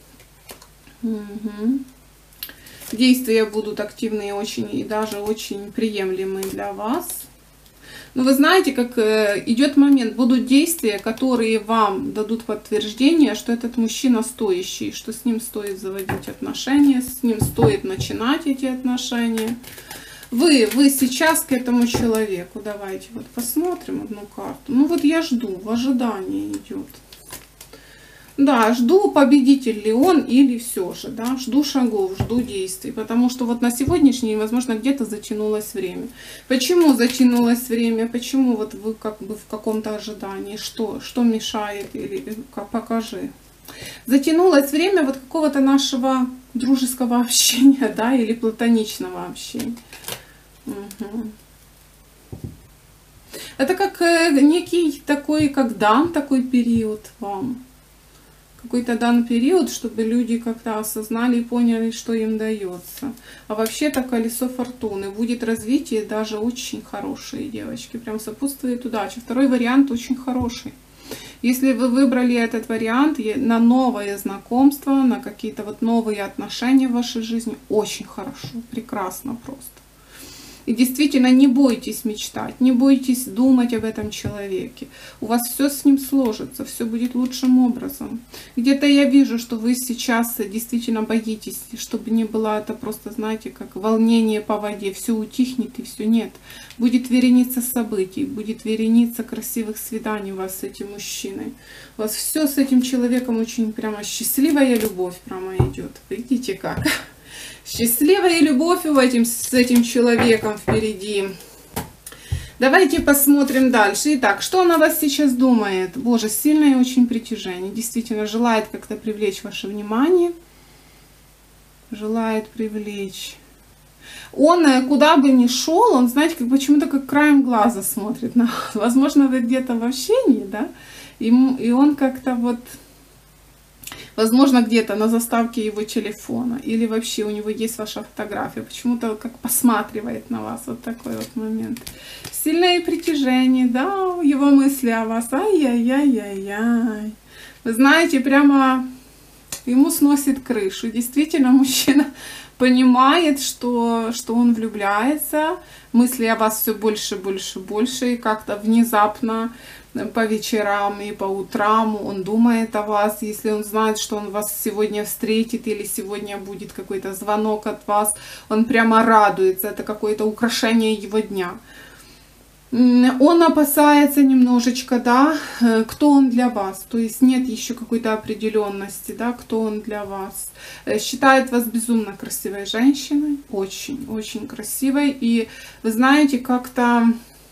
Угу. Действия будут активные очень и даже очень приемлемые для вас. Но вы знаете, как идет момент, будут действия, которые вам дадут подтверждение, что этот мужчина стоящий, что с ним стоит заводить отношения, с ним стоит начинать эти отношения. Вы, вы сейчас к этому человеку, давайте вот посмотрим одну карту. Ну вот я жду, в ожидании идет. Да, жду, победитель ли он или все же, да, жду шагов, жду действий, потому что вот на сегодняшний день, возможно, где-то затянулось время. Почему затянулось время, почему вот вы как бы в каком-то ожидании, что, что мешает, или покажи. Затянулось время вот какого-то нашего дружеского общения, да, или платоничного общения. Угу. Это как некий такой, как дан такой период вам. Какой-то дан период, чтобы люди как-то осознали и поняли, что им дается. А вообще-то колесо фортуны. Будет развитие даже очень хорошее, девочки. Прям сопутствует удача. Второй вариант очень хороший. Если вы выбрали этот вариант на новое знакомство, на какие-то вот новые отношения в вашей жизни, очень хорошо, прекрасно просто. И действительно не бойтесь мечтать, не бойтесь думать об этом человеке. У вас все с ним сложится, все будет лучшим образом. Где-то я вижу, что вы сейчас действительно боитесь, чтобы не было это просто, знаете, как волнение по воде. Все утихнет и все нет. Будет вереница событий, будет вереница красивых свиданий у вас с этим мужчиной. У вас все с этим человеком очень прямо счастливая любовь прямо идет. Видите как? Счастливая любовь у этим, с этим человеком впереди. Давайте посмотрим дальше. Итак, что он о вас сейчас думает? Боже, сильное очень притяжение. Действительно, желает как-то привлечь ваше внимание. Желает привлечь. Он, куда бы ни шел, он, знаете, как почему-то как краем глаза смотрит на вас. Возможно, вы где-то в общении, да? И, и он как-то вот... Возможно, где-то на заставке его телефона. Или вообще у него есть ваша фотография. Почему-то как посматривает на вас. Вот такой вот момент. Сильное притяжение, да, его мысли о вас. Ай-яй-яй-яй-яй. Вы знаете, прямо ему сносит крышу. Действительно, мужчина понимает, что, что он влюбляется. Мысли о вас все больше, больше, больше. И как-то внезапно по вечерам и по утрам он думает о вас. Если он знает, что он вас сегодня встретит или сегодня будет какой-то звонок от вас, он прямо радуется. Это какое-то украшение его дня. Он опасается немножечко, да, кто он для вас. То есть нет еще какой-то определенности, да, кто он для вас. Считает вас безумно красивой женщиной. Очень, очень красивой. И вы знаете, как-то...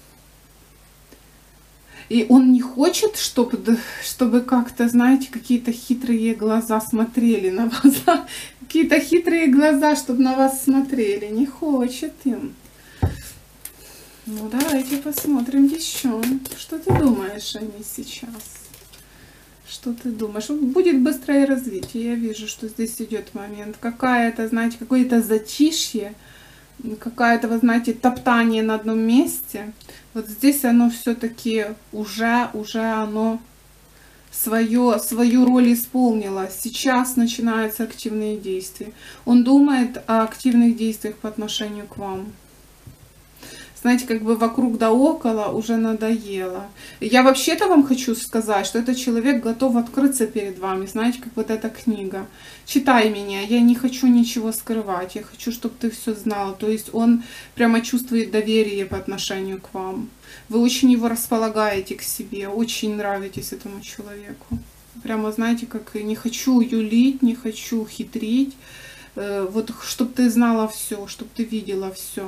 И он не хочет, чтобы, чтобы как-то, знаете, какие-то хитрые глаза смотрели на вас. Какие-то хитрые глаза, чтобы на вас смотрели. Не хочет им. Ну, давайте посмотрим еще. Что ты думаешь о ней сейчас? Что ты думаешь? Будет быстрое развитие. Я вижу, что здесь идет момент. Какая-то, знаете, какое-то затишье. Какая-то, вы знаете, топтание на одном месте. Вот здесь оно все-таки уже, уже оно свое, свою роль исполнило. Сейчас начинаются активные действия. Он думает о активных действиях по отношению к вам. Знаете, как бы вокруг да около уже надоело. Я вообще-то вам хочу сказать, что этот человек готов открыться перед вами. Знаете, как вот эта книга. Читай меня, я не хочу ничего скрывать. Я хочу, чтобы ты все знала. То есть он прямо чувствует доверие по отношению к вам. Вы очень его располагаете к себе. Очень нравитесь этому человеку. Прямо, знаете, как не хочу юлить, не хочу хитрить. Вот, чтобы ты знала все, чтобы ты видела все.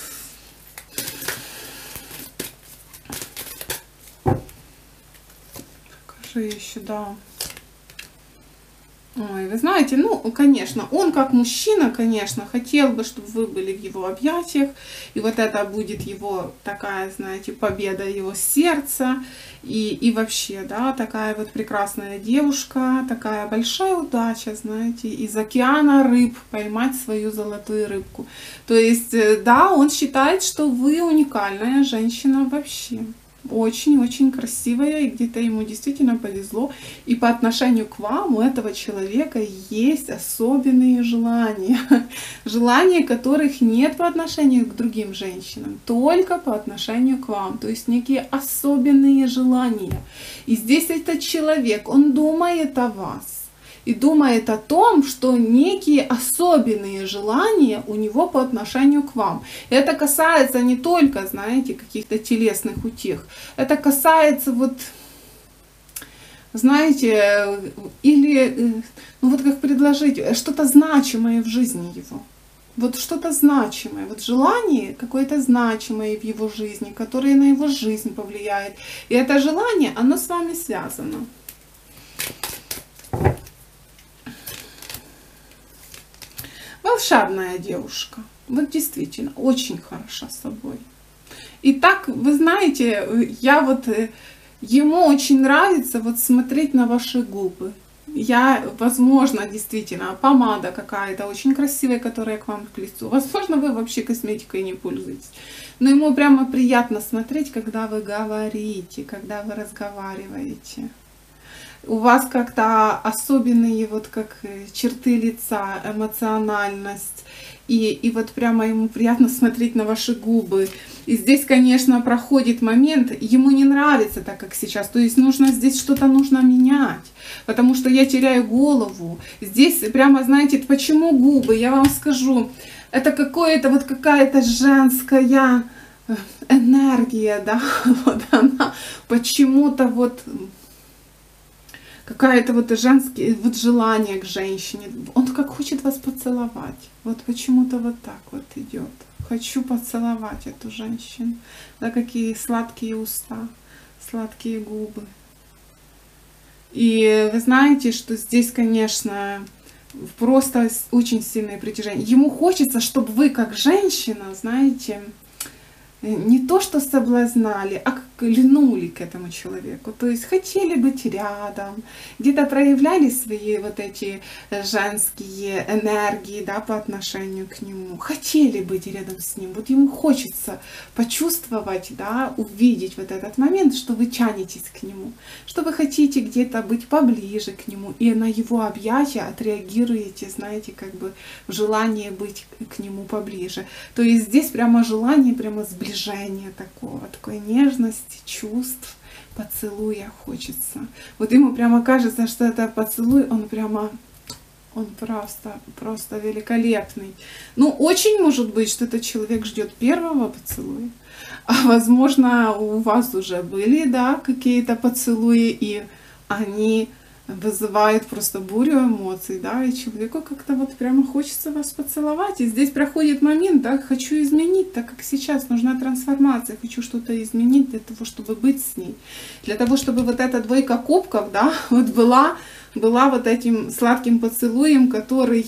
Покажи еще, да. Ой, вы знаете, ну, конечно, он как мужчина, конечно, хотел бы, чтобы вы были в его объятиях. И вот это будет его такая, знаете, победа его сердца. И, и вообще, да, такая вот прекрасная девушка, такая большая удача, знаете, из океана рыб поймать свою золотую рыбку. То есть, да, он считает, что вы уникальная женщина вообще. Очень-очень красивая, и где-то ему действительно повезло. И по отношению к вам у этого человека есть особенные желания. Желания, которых нет по отношению к другим женщинам, только по отношению к вам. То есть некие особенные желания. И здесь этот человек, он думает о вас. И думает о том, что некие особенные желания у него по отношению к вам. Это касается не только, знаете, каких-то телесных утех. Это касается вот, знаете, или, ну вот как предложить, что-то значимое в жизни его. Вот что-то значимое, вот желание какое-то значимое в его жизни, которое на его жизнь повлияет. И это желание, оно с вами связано. Волшебная девушка. Вот действительно, очень хороша собой. И так, вы знаете, я вот, ему очень нравится вот смотреть на ваши губы. Я, возможно, действительно, помада какая-то очень красивая, которая к вам к лицу. Возможно, вы вообще косметикой не пользуетесь. Но ему прямо приятно смотреть, когда вы говорите, когда вы разговариваете. У вас как-то особенные вот как черты лица, эмоциональность. И, и вот прямо ему приятно смотреть на ваши губы. И здесь, конечно, проходит момент, ему не нравится так, как сейчас. То есть нужно здесь что-то нужно менять. Потому что я теряю голову. Здесь прямо, знаете, почему губы? Я вам скажу, это какое-то вот какая-то женская энергия, да, вот она почему-то вот какая-то вот женские вот желание к женщине. Он как хочет вас поцеловать. Вот почему-то вот так вот идет. Хочу поцеловать эту женщину. Да, какие сладкие уста, сладкие губы. И вы знаете, что здесь, конечно, просто очень сильное притяжение. Ему хочется, чтобы вы, как женщина, знаете, не то что соблазнали, а как льнули к этому человеку. То есть хотели быть рядом, где-то проявляли свои вот эти женские энергии, да, по отношению к нему. Хотели быть рядом с ним. Вот ему хочется почувствовать, да, увидеть вот этот момент, что вы тянетесь к нему, что вы хотите где-то быть поближе к нему, и на его объятия отреагируете, знаете, как бы в желании быть к нему поближе. То есть здесь прямо желание, прямо сближение такого, такой нежности, чувств, поцелуя хочется. Вот ему прямо кажется, что это поцелуй, он прямо, он просто, просто великолепный. Ну, очень может быть, что этот человек ждет первого поцелуя, а возможно, у вас уже были, да, какие-то поцелуи, и они вызывают просто бурю эмоций, да, и человеку как-то вот прямо хочется вас поцеловать. И здесь проходит момент, да, хочу изменить, так как сейчас нужна трансформация, хочу что-то изменить для того, чтобы быть с ней. Для того, чтобы вот эта двойка кубков, да, вот была, была вот этим сладким поцелуем, который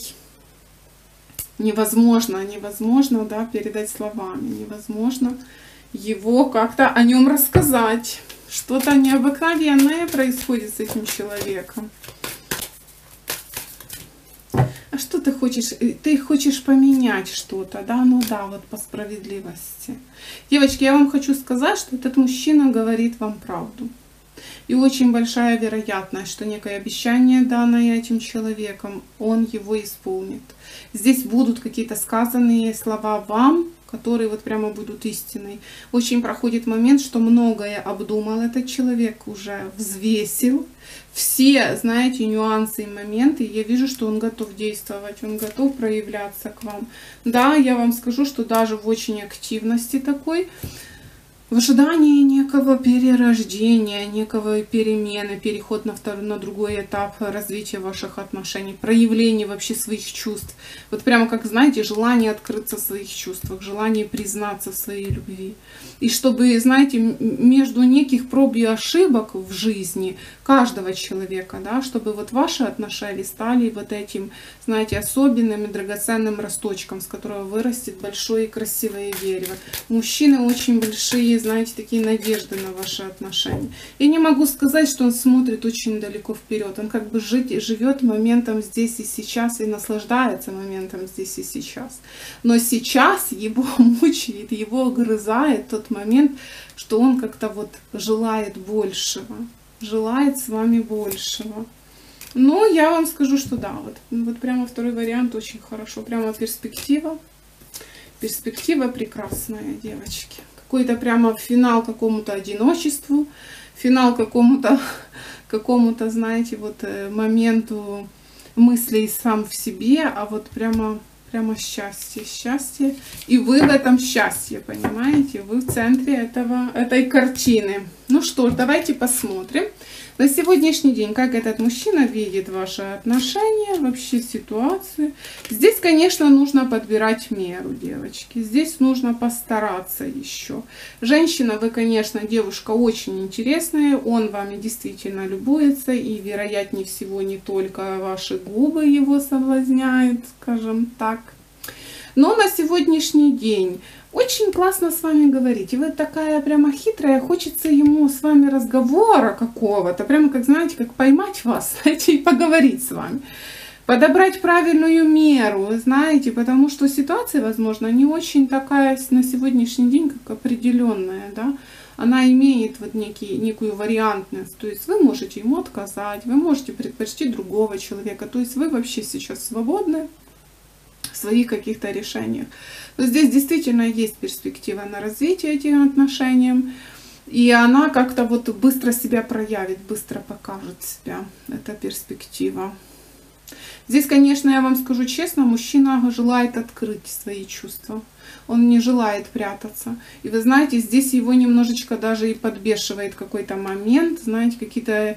невозможно, невозможно, да, передать словами, невозможно его как-то о нем рассказать. Что-то необыкновенное происходит с этим человеком. А что ты хочешь? Ты хочешь поменять что-то, да? Ну да, вот по справедливости. Девочки, я вам хочу сказать, что этот мужчина говорит вам правду. И очень большая вероятность, что некое обещание, данное этим человеком, он его исполнит. Здесь будут какие-то сказанные слова вам, которые вот прямо будут истиной. Очень проходит момент, что многое обдумал этот человек, уже взвесил все, знаете, нюансы и моменты. Я вижу, что он готов действовать, он готов проявляться к вам. Да, я вам скажу, что даже в очень активности такой, в ожидании некого перерождения, некого перемены, переход на второй, на другой этап развития ваших отношений, проявление вообще своих чувств. Вот прямо как, знаете, желание открыться в своих чувствах, желание признаться в своей любви. И чтобы, знаете, между неких проб и ошибок в жизни каждого человека, да, чтобы вот ваши отношения стали вот этим, знаете, особенным и драгоценным росточком, с которого вырастет большое и красивое дерево. Мужчины очень большие, знаете, такие надежды на ваши отношения. Я не могу сказать, что он смотрит очень далеко вперед. Он как бы жить, живет моментом здесь и сейчас и наслаждается моментом здесь и сейчас. Но сейчас его мучает, его огрызает тот момент, что он как-то вот желает большего, желает с вами большего. Но я вам скажу, что да, вот, вот прямо второй вариант очень хорошо, прямо перспектива, перспектива прекрасная, девочки. Какой-то прямо финал какому-то одиночеству, финал какому-то, какому-то, знаете, вот моменту мыслей сам в себе, а вот прямо, прямо счастье, счастье. И вы в этом счастье, понимаете? Вы в центре этого, этой картины. Ну что ж, давайте посмотрим на сегодняшний день, как этот мужчина видит ваши отношения, вообще ситуацию. Здесь, конечно, нужно подбирать меру, девочки. Здесь нужно постараться еще. Женщина, вы, конечно, девушка очень интересная. Он вами действительно любуется. И, вероятнее всего, не только ваши губы его соблазняют, скажем так. Но на сегодняшний день очень классно с вами говорить. И вы такая прямо хитрая, хочется ему с вами разговора какого-то, прямо как, знаете, как поймать вас, знаете, и поговорить с вами. Подобрать правильную меру, вы знаете, потому что ситуация, возможно, не очень такая на сегодняшний день, как определенная, да. Она имеет вот некий, некую вариантность, то есть вы можете ему отказать, вы можете предпочти другого человека, то есть вы вообще сейчас свободны в своих каких-то решениях. Но здесь действительно есть перспектива на развитие этим отношениям, и она как-то вот быстро себя проявит, быстро покажет себя, эта перспектива. Здесь, конечно, я вам скажу честно, мужчина желает открыть свои чувства. Он не желает прятаться. И вы знаете, здесь его немножечко даже и подбешивает какой-то момент, знаете, какие-то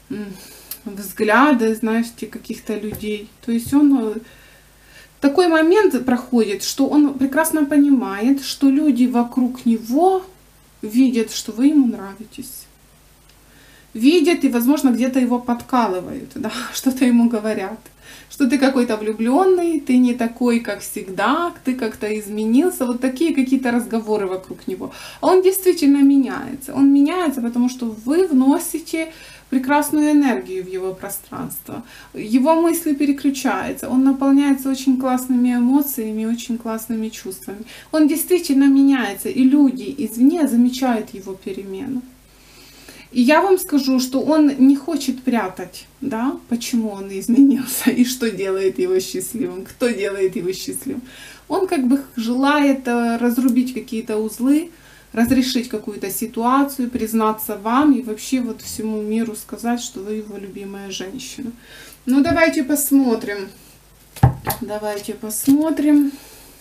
взгляды, знаете, каких-то людей. То есть он... Такой момент проходит, что он прекрасно понимает, что люди вокруг него видят, что вы ему нравитесь. Видят и, возможно, где-то его подкалывают, да, что-то ему говорят. Что ты какой-то влюбленный, ты не такой, как всегда, ты как-то изменился. Вот такие какие-то разговоры вокруг него. А он действительно меняется. Он меняется, потому что вы вносите прекрасную энергию в его пространство. Его мысли переключаются. Он наполняется очень классными эмоциями, очень классными чувствами. Он действительно меняется, и люди извне замечают его перемену. И я вам скажу, что он не хочет прятать, да, почему он изменился и что делает его счастливым, кто делает его счастливым. Он как бы желает разрубить какие-то узлы, разрешить какую-то ситуацию, признаться вам и вообще вот всему миру сказать, что вы его любимая женщина. Ну давайте посмотрим, давайте посмотрим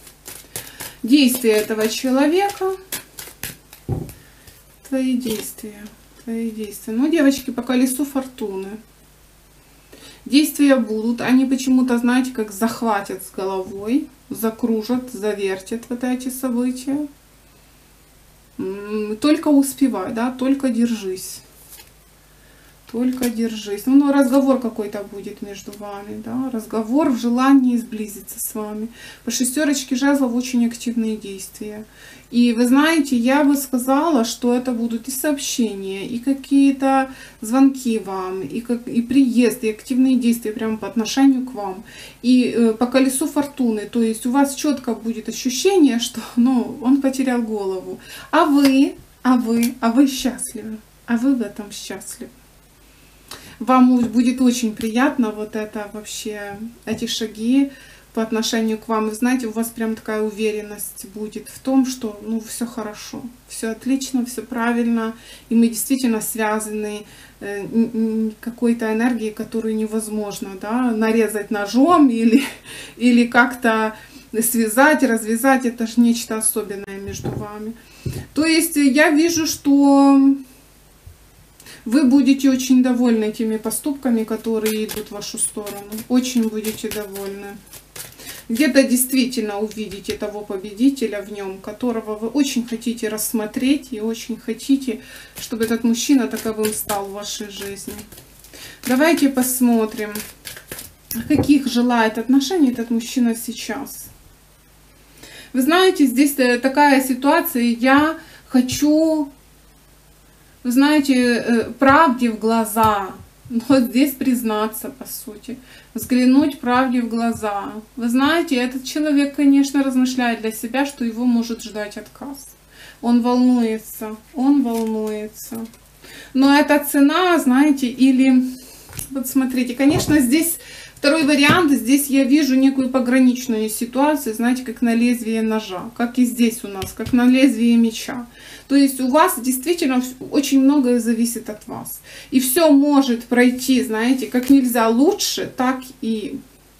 действия этого человека, твои действия. Твои действия. Ну, девочки, по колесу фортуны. Действия будут. Они почему-то, знаете, как захватят с головой, закружат, завертят вот эти события. Только успевай, да, только держись. Только держись. Ну, ну разговор какой-то будет между вами, да, разговор в желании сблизиться с вами. По шестерочке жезлов очень активные действия. И вы знаете, я бы сказала, что это будут и сообщения, и какие-то звонки вам, и, как, и приезд, и активные действия прямо по отношению к вам. И э, по колесу фортуны, то есть у вас четко будет ощущение, что, ну, он потерял голову. А вы, а вы, а вы счастливы, а вы в этом счастливы. Вам будет очень приятно вот это вообще, эти шаги по отношению к вам. Вы знаете, у вас прям такая уверенность будет в том, что ну все хорошо, все отлично, все правильно, и мы действительно связаны э, какой-то энергией, которую невозможно, да, нарезать ножом или, или как-то связать, развязать. Это же нечто особенное между вами. То есть я вижу, что вы будете очень довольны теми поступками, которые идут в вашу сторону. Очень будете довольны. Где-то действительно увидите того победителя в нем, которого вы очень хотите рассмотреть и очень хотите, чтобы этот мужчина таковым стал в вашей жизни. Давайте посмотрим, каких желает отношений этот мужчина сейчас. Вы знаете, здесь такая ситуация, я хочу... Вы знаете, правде в глаза, вот здесь признаться, по сути, взглянуть правде в глаза. Вы знаете, этот человек, конечно, размышляет для себя, что его может ждать отказ. Он волнуется, он волнуется. Но эта цена, знаете, или... Вот смотрите, конечно, здесь второй вариант, здесь я вижу некую пограничную ситуацию, знаете, как на лезвие ножа, как и здесь у нас, как на лезвие меча. То есть у вас действительно очень многое зависит от вас. И все может пройти, знаете, как нельзя лучше, так и...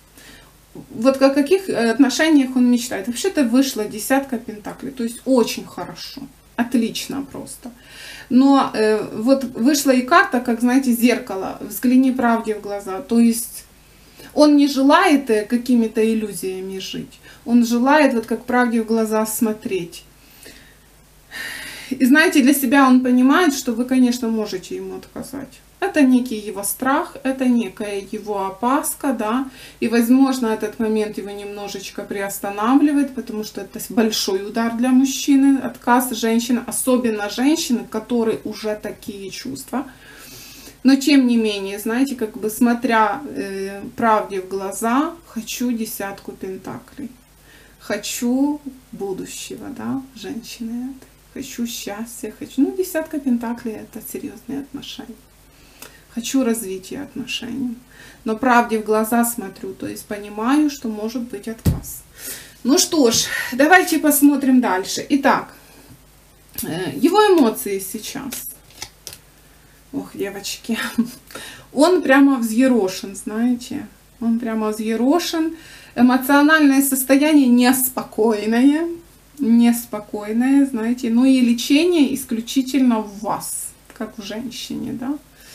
Вот о каких отношениях он мечтает. Вообще-то вышла десятка пентаклей, то есть очень хорошо, отлично просто. Но э, вот вышла и карта, как, знаете, зеркало, взгляни правде в глаза. То есть он не желает какими-то иллюзиями жить, он желает вот как правде в глаза смотреть. И знаете, для себя он понимает, что вы, конечно, можете ему отказать. Это некий его страх, это некая его опаска, да, и, возможно, этот момент его немножечко приостанавливает, потому что это большой удар для мужчины, отказ женщины, особенно женщины, которые уже такие чувства. Но, тем не менее, знаете, как бы смотря э, правде в глаза, хочу десятку пентаклей, хочу будущего, да, женщины, хочу счастья, хочу, ну, десятка пентаклей — это серьезные отношения. Хочу развития отношений. Но правде в глаза смотрю, то есть понимаю, что может быть отказ. Ну что ж, давайте посмотрим дальше. Итак, его эмоции сейчас. Ох, девочки. Он прямо взъерошен, знаете. Он прямо взъерошен. Эмоциональное состояние неспокойное. Неспокойное, знаете. Ну и лечение исключительно в вас, как в женщине, да.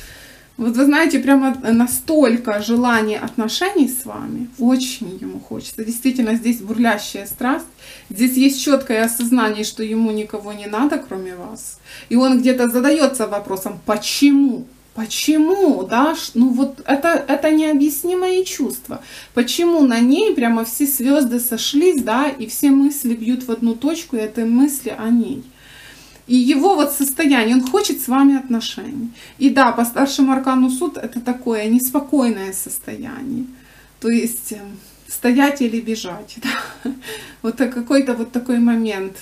Вот вы знаете, прямо настолько желание отношений с вами, очень ему хочется. Действительно, здесь бурлящая страсть. Здесь есть четкое осознание, что ему никого не надо, кроме вас. И он где-то задается вопросом, почему? Почему? Да? Ну вот это, это необъяснимое чувство. Почему на ней прямо все звезды сошлись, да, и все мысли бьют в одну точку, и это мысли о ней. И его вот состояние, он хочет с вами отношений. И да, по старшему аркану суд это такое неспокойное состояние. То есть стоять или бежать. Да? Вот какой-то вот такой момент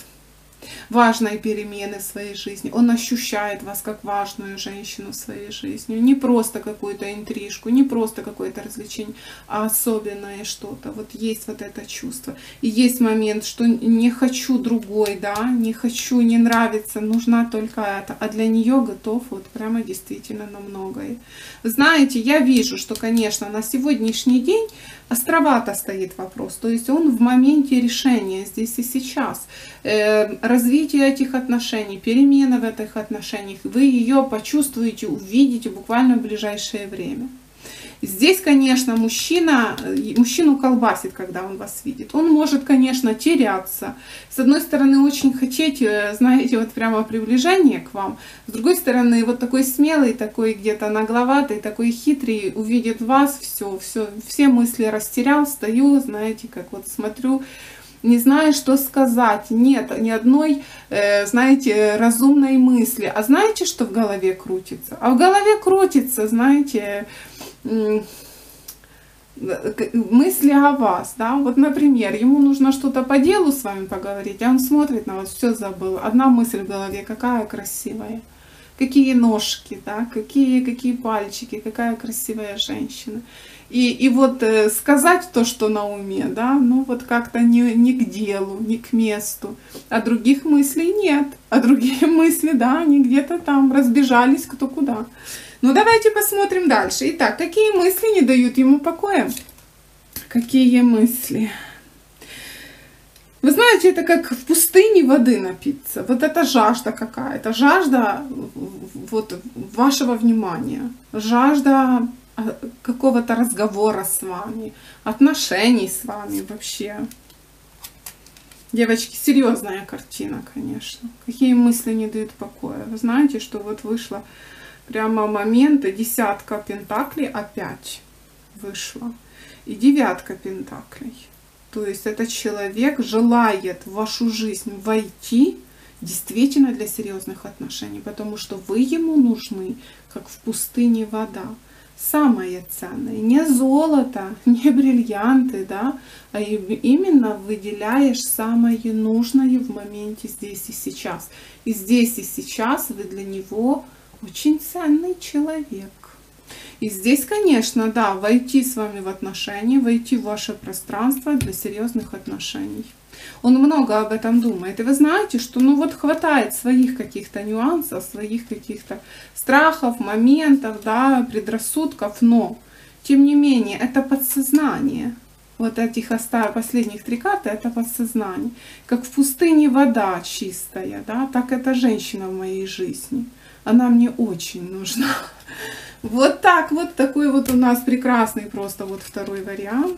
важной перемены в своей жизни. Он ощущает вас как важную женщину в своей жизни. Не просто какую-то интрижку, не просто какое-то развлечение, а особенное что-то. Вот есть вот это чувство. И есть момент, что не хочу другой, да, не хочу, не нравится, нужна только это. А для нее готов вот прямо действительно на многое. Знаете, я вижу, что, конечно, на сегодняшний день островато стоит вопрос. То есть он в моменте решения, здесь и сейчас. Э, развитие этих отношений, перемена в этих отношениях, вы ее почувствуете, увидите буквально в ближайшее время. Здесь, конечно, мужчина, мужчину колбасит, когда он вас видит. Он может, конечно, теряться. С одной стороны, очень хотеть, знаете, вот прямо приближение к вам. С другой стороны, вот такой смелый, такой где-то нагловатый, такой хитрый, увидит вас, все, все, все мысли растерял, стою, знаете, как вот смотрю, не знаю, что сказать. Нет ни одной, э, знаете, разумной мысли. А знаете, что в голове крутится? А в голове крутится, знаете, мысли о вас, да, вот, например, ему нужно что-то по делу с вами поговорить, а он смотрит на вас, все забыл, одна мысль в голове, какая красивая, какие ножки, да, какие, какие пальчики, какая красивая женщина. И, и вот э, сказать то, что на уме, да, ну вот как-то не, не к делу, не к месту, а других мыслей нет, а другие мысли, да, они где-то там разбежались кто куда. Ну давайте посмотрим дальше. Итак, какие мысли не дают ему покоя? Какие мысли? Вы знаете, это как в пустыне воды напиться. Вот это жажда какая-то. Жажда вот вашего внимания. Жажда какого-то разговора с вами. Отношений с вами вообще. Девочки, серьезная картина, конечно. Какие мысли не дают покоя? Вы знаете, что вот вышло прямо моменты, десятка пентаклей опять вышла. И девятка пентаклей. То есть этот человек желает в вашу жизнь войти действительно для серьезных отношений, потому что вы ему нужны, как в пустыне вода. Самое ценное, не золото, не бриллианты, да, а именно выделяешь самое нужное в моменте здесь и сейчас. И здесь и сейчас вы для него очень ценный человек. И здесь, конечно, да, войти с вами в отношения, войти в ваше пространство для серьезных отношений. Он много об этом думает. И вы знаете, что ну вот хватает своих каких-то нюансов, своих каких-то страхов, моментов, да, предрассудков, но, тем не менее, это подсознание. Вот этих оставив последних три карты, это подсознание. Как в пустыне вода чистая, да, так эта женщина в моей жизни. Она мне очень нужна. Вот так вот, такой вот у нас прекрасный просто вот второй вариант.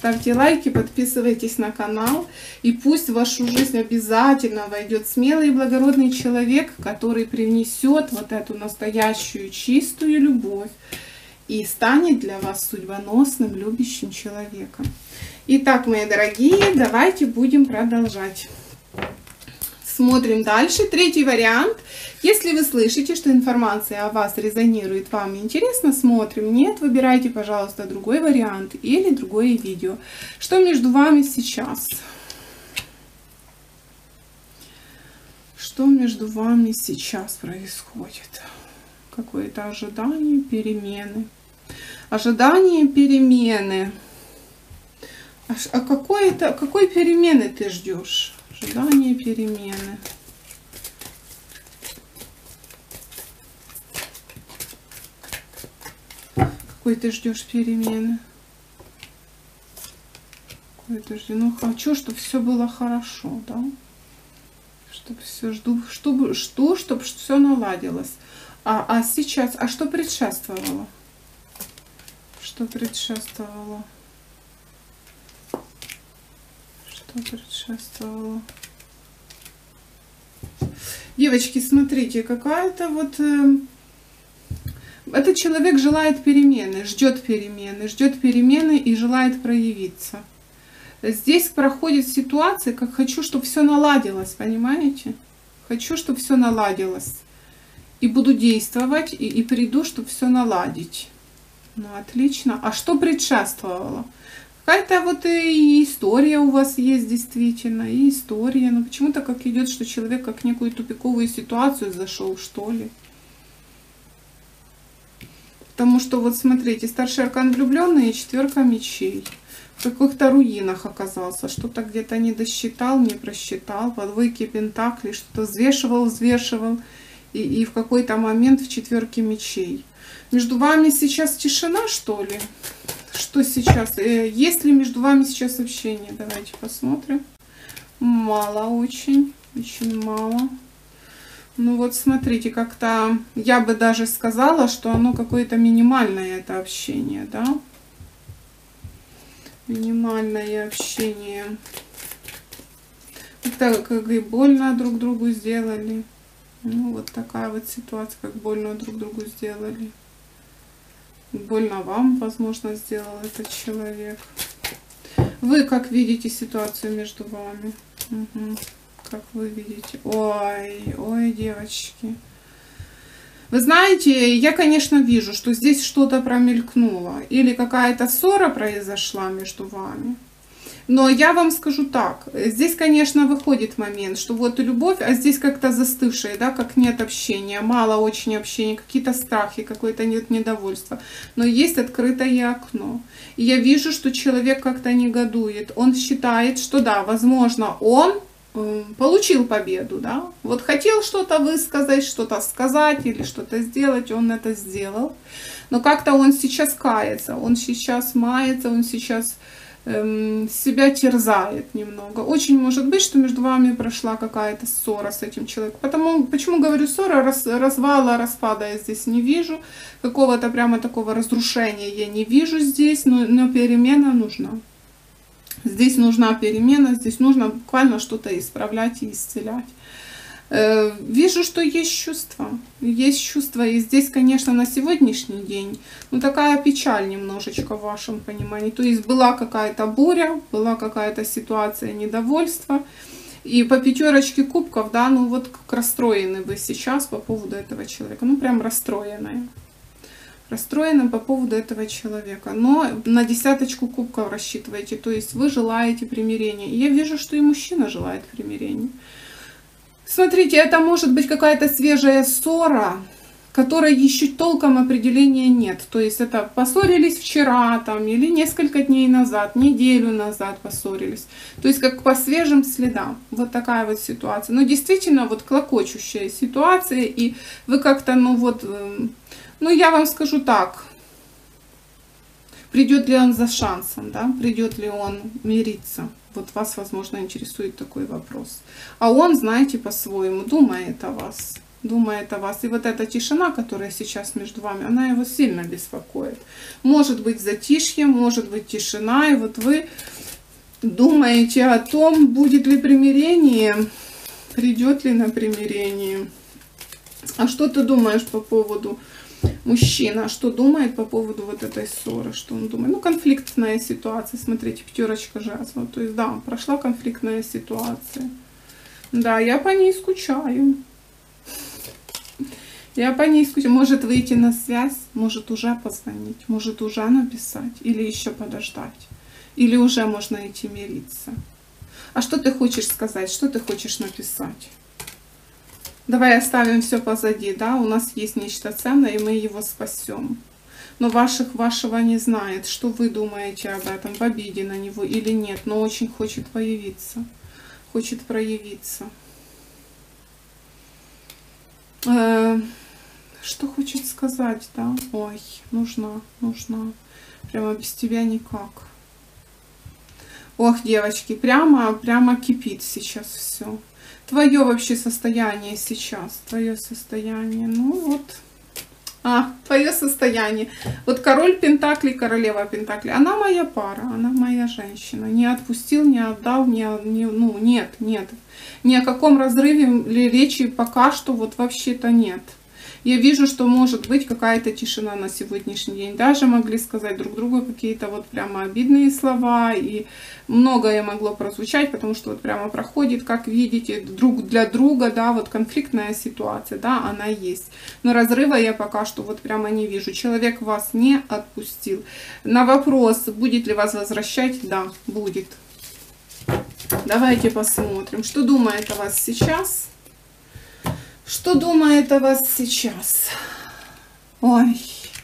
ставьте лайки, подписывайтесь на канал. И пусть в вашу жизнь обязательно войдет смелый и благородный человек, который привнесет вот эту настоящую чистую любовь и станет для вас судьбоносным, любящим человеком. Итак, мои дорогие, давайте будем продолжать. Смотрим дальше. Третий вариант. Если вы слышите, что информация о вас резонирует, вам интересно, смотрим. Нет, выбирайте, пожалуйста, другой вариант или другое видео. Что между вами сейчас? Что между вами сейчас происходит? Какое-то ожидание, перемены. Ожидание, перемены. А какой-то, какой перемены ты ждешь? Ожидание, перемены. Какой ты ждешь перемены? Какой ты ждешь? Ну, хочу, чтобы все было хорошо, да? Чтобы все жду, чтобы что, чтобы все наладилось. А, а сейчас, а что предшествовало? Что предшествовало? Что предшествовало? Девочки, смотрите, какая-то вот... Э, этот человек желает перемены, ждет перемены, ждет перемены и желает проявиться. Здесь проходит ситуация, как хочу, чтобы все наладилось, понимаете? Хочу, чтобы все наладилось. И буду действовать, и, и приду, чтобы все наладить. Ну, отлично. А что предшествовало? Какая-то вот и история у вас есть действительно, и история. Но почему-то как идет, что человек как в некую тупиковую ситуацию зашел, что ли. Потому что вот смотрите, старший аркан влюбленный и четверка мечей. В каких-то руинах оказался, что-то где-то не досчитал, не просчитал, по двойке пентаклей, что-то взвешивал, взвешивал. И, и в какой-то момент в четверке мечей. Между вами сейчас тишина, что ли? Что сейчас? Есть ли между вами сейчас общение? Давайте посмотрим. Мало очень. Очень мало. Ну вот смотрите, как-то я бы даже сказала, что оно какое-то минимальное, это общение, да? Минимальное общение. Это как и больно друг другу сделали. Ну вот такая вот ситуация, как больно друг другу сделали. Больно вам, возможно, сделал этот человек. Вы как видите ситуацию между вами? Угу. Как вы видите? Ой, ой, девочки. Вы знаете, я, конечно, вижу, что здесь что-то промелькнуло. Или какая-то ссора произошла между вами. Но я вам скажу так, здесь, конечно, выходит момент, что вот любовь, а здесь как-то застывшая, да, как нет общения, мало очень общения, какие-то страхи, какое-то нет недовольства. Но есть открытое окно. И я вижу, что человек как-то негодует. Он считает, что да, возможно, он э, получил победу, да. Вот хотел что-то высказать, что-то сказать или что-то сделать, он это сделал. Но как-то он сейчас кается, он сейчас мается, он сейчас... себя терзает немного. Очень может быть, что между вами прошла какая-то ссора с этим человеком. Потому, почему говорю ссора, раз, развала, распада я здесь не вижу. Какого-то прямо такого разрушения я не вижу здесь, но, но перемена нужна. Здесь нужна перемена, здесь нужно буквально что-то исправлять и исцелять. Вижу, что есть чувства, есть чувства, и здесь, конечно, на сегодняшний день, ну, такая печаль немножечко в вашем понимании, то есть была какая-то буря, была какая-то ситуация недовольства, и по пятерочке кубков, да, ну, вот как расстроены вы сейчас по поводу этого человека, ну, прям расстроенная, расстроены по поводу этого человека, но на десяточку кубков рассчитываете, то есть вы желаете примирения, и я вижу, что и мужчина желает примирения. Смотрите, это может быть какая-то свежая ссора, которой еще толком определения нет. То есть это поссорились вчера там, или несколько дней назад, неделю назад поссорились. То есть как по свежим следам. Вот такая вот ситуация. Но действительно вот клокочущая ситуация. И вы как-то, ну вот, ну я вам скажу так. Придет ли он за шансом, да? Придет ли он мириться? Вот вас, возможно, интересует такой вопрос. А он, знаете, по-своему думает о вас. думает о вас. И вот эта тишина, которая сейчас между вами, она его сильно беспокоит. Может быть затишье, может быть тишина, и вот вы думаете о том, будет ли примирение, придет ли на примирение. А что ты думаешь по поводу мужчина? Что думает по поводу вот этой ссоры? Что он думает? Ну, конфликтная ситуация. Смотрите, пятерочка жезлов. То есть, да, прошла конфликтная ситуация. Да, я по ней скучаю. Я по ней скучаю. Может выйти на связь, может уже позвонить, может уже написать, или еще подождать. Или уже можно идти мириться. А что ты хочешь сказать? Что ты хочешь написать? Давай оставим все позади, да? У нас есть нечто ценное, и мы его спасем. Но ваших, вашего не знает. Что вы думаете об этом? В обиде на него или нет? Но очень хочет появиться. Хочет проявиться. Э, что хочет сказать, да? Ой, нужна, нужна. Прямо без тебя никак. Ох, девочки, прямо, прямо кипит сейчас все. Твое вообще состояние сейчас, твое состояние, ну вот, а, твое состояние. Вот король Пентаклей, королева Пентаклей, она моя пара, она моя женщина. Не отпустил, не отдал, не, не, ну нет, нет. Ни о каком разрыве ли речи пока что вот вообще-то нет. Я вижу, что может быть какая-то тишина на сегодняшний день. Даже могли сказать друг другу какие-то вот прямо обидные слова. И многое могло прозвучать, потому что вот прямо проходит, как видите, друг для друга, да, вот конфликтная ситуация, да, она есть. Но разрыва я пока что вот прямо не вижу. Человек вас не отпустил. На вопрос, будет ли вас возвращать, да, будет. Давайте посмотрим, что думает о вас сейчас. Что думает о вас сейчас? Ой.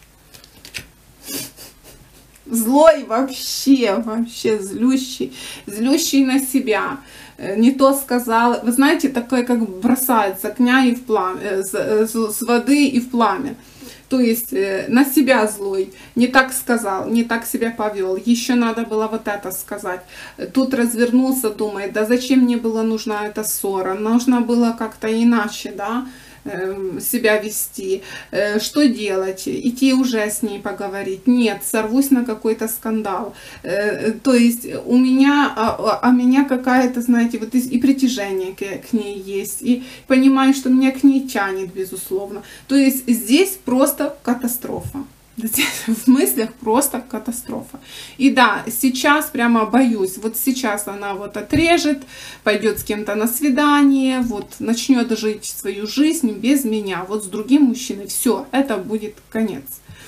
Злой вообще, вообще злющий. Злющий на себя. Не то сказал. Вы знаете, такое как бросается огня и в пламя, с, с воды и в пламя. То есть на себя злой, не так сказал, не так себя повел, еще надо было вот это сказать. Тут развернулся, думает, да зачем мне была нужна эта ссора, нужно было как-то иначе, да, себя вести, что делать, идти уже с ней поговорить, нет, сорвусь на какой-то скандал, то есть у меня, а, а меня какая-то, знаете, вот и притяжение к, к ней есть, и понимаю, что меня к ней тянет, безусловно, то есть здесь просто катастрофа. В мыслях просто катастрофа. И да, сейчас прямо боюсь, вот сейчас она вот отрежет, пойдет с кем-то на свидание, вот начнет жить свою жизнь без меня, вот с другим мужчиной, все, это будет конец.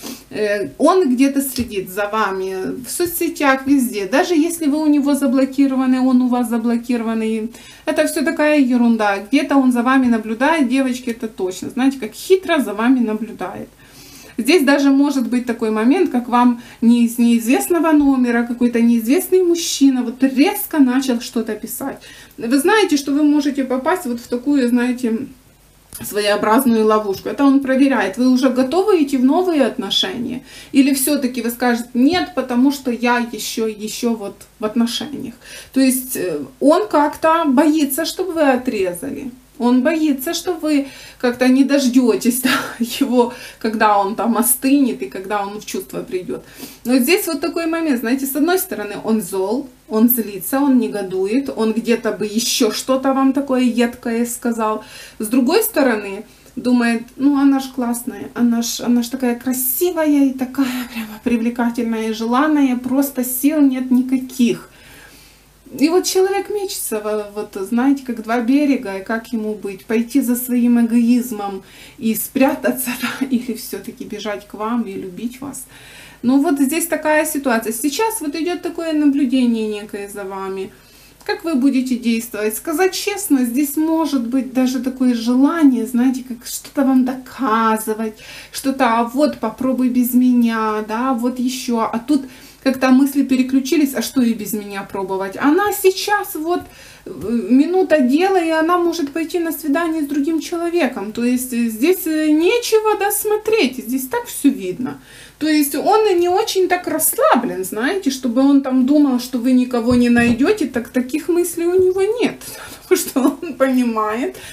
Он где-то следит за вами в соцсетях, везде, даже если вы у него заблокированы, он у вас заблокированный, это все такая ерунда, где-то он за вами наблюдает, девочки, это точно, знаете, как хитро за вами наблюдает. Здесь даже может быть такой момент, как вам не из неизвестного номера какой-то неизвестный мужчина вот резко начал что-то писать. Вы знаете, что вы можете попасть вот в такую, знаете, своеобразную ловушку. Это он проверяет, вы уже готовы идти в новые отношения? Или все-таки вы скажете, нет, потому что я еще, еще вот в отношениях. То есть он как-то боится, чтобы вы отрезали. Он боится, что вы как-то не дождетесь, да, его, когда он там остынет и когда он в чувство придет. Но здесь вот такой момент, знаете, с одной стороны он зол, он злится, он негодует, он где-то бы еще что-то вам такое едкое сказал. С другой стороны думает, ну она ж классная, она ж, она ж такая красивая и такая прямо привлекательная и желанная, просто сил нет никаких. И вот человек мечется, вот знаете, как два берега, и как ему быть? Пойти за своим эгоизмом и спрятаться, да, или все-таки бежать к вам и любить вас? Ну вот здесь такая ситуация. Сейчас вот идет такое наблюдение некое за вами. Как вы будете действовать? Сказать честно, здесь может быть даже такое желание, знаете, как что-то вам доказывать, что-то, а вот попробуй без меня, да, вот еще, а тут как-то мысли переключились, а что и без меня пробовать? Она сейчас вот минута дела, и она может пойти на свидание с другим человеком. То есть здесь нечего досмотреть, здесь так все видно. То есть он и не очень так расслаблен, знаете, чтобы он там думал, что вы никого не найдете, так таких мыслей у него нет. Потому что он понимает,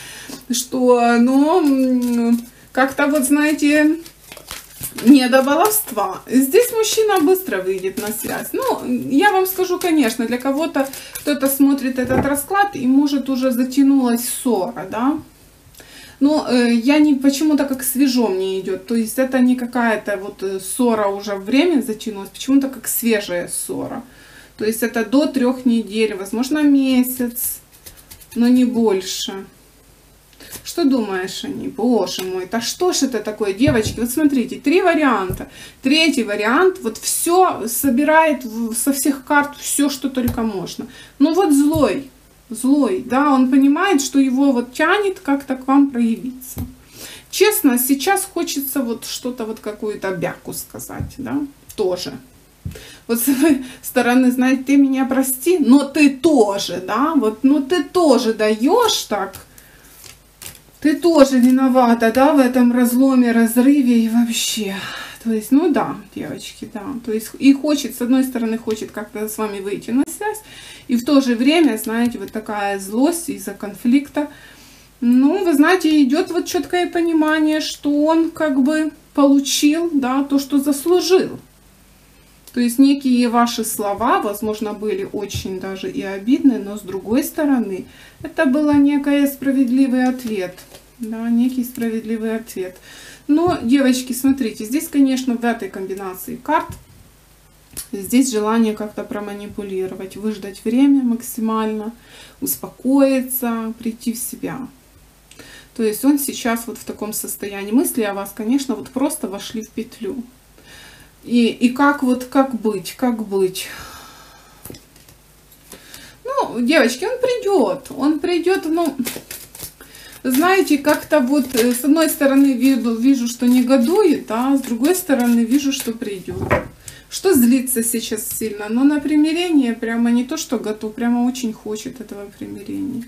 что, ну, как-то вот, знаете, не до баловства. Здесь мужчина быстро выйдет на связь. Ну, я вам скажу, конечно, для кого-то, кто-то смотрит этот расклад, и может уже затянулась ссора, да. Но э, я не почему-то как свежо мне идет. То есть это не какая-то вот ссора уже время затянулась, почему-то как свежая ссора. То есть это до трех недель, возможно месяц, но не больше. Что думаешь о ней? Боже мой, да что ж это такое, девочки? Вот смотрите, три варианта. Третий вариант, вот все собирает со всех карт, все, что только можно. Ну вот злой, злой, да, он понимает, что его вот тянет как-то к вам проявиться. Честно, сейчас хочется вот что-то, вот какую-то бяку сказать, да, тоже. Вот с одной стороны, знаете, ты меня прости, но ты тоже, да, вот, ну ты тоже даешь так. Ты тоже виновата, да, в этом разломе, разрыве и вообще. То есть, ну да, девочки, да. То есть и хочет, с одной стороны, хочет как-то с вами выйти на связь, и в то же время, знаете, вот такая злость из-за конфликта. Ну, вы знаете, идет вот четкое понимание, что он как бы получил, да, то, что заслужил. То есть некие ваши слова, возможно, были очень даже и обидны, но с другой стороны, это был некий справедливый ответ. Да, некий справедливый ответ. Но, девочки, смотрите, здесь, конечно, в этой комбинации карт, здесь желание как-то проманипулировать, выждать время максимально, успокоиться, прийти в себя. То есть он сейчас вот в таком состоянии. Мысли о вас, конечно, вот просто вошли в петлю. И, и как вот, как быть, как быть? Ну, девочки, он придет, он придет, ну, знаете, как-то вот с одной стороны вижу, вижу, что негодует, а с другой стороны вижу, что придет. Что злится сейчас сильно, но на примирение прямо не то, что готов, прямо очень хочет этого примирения.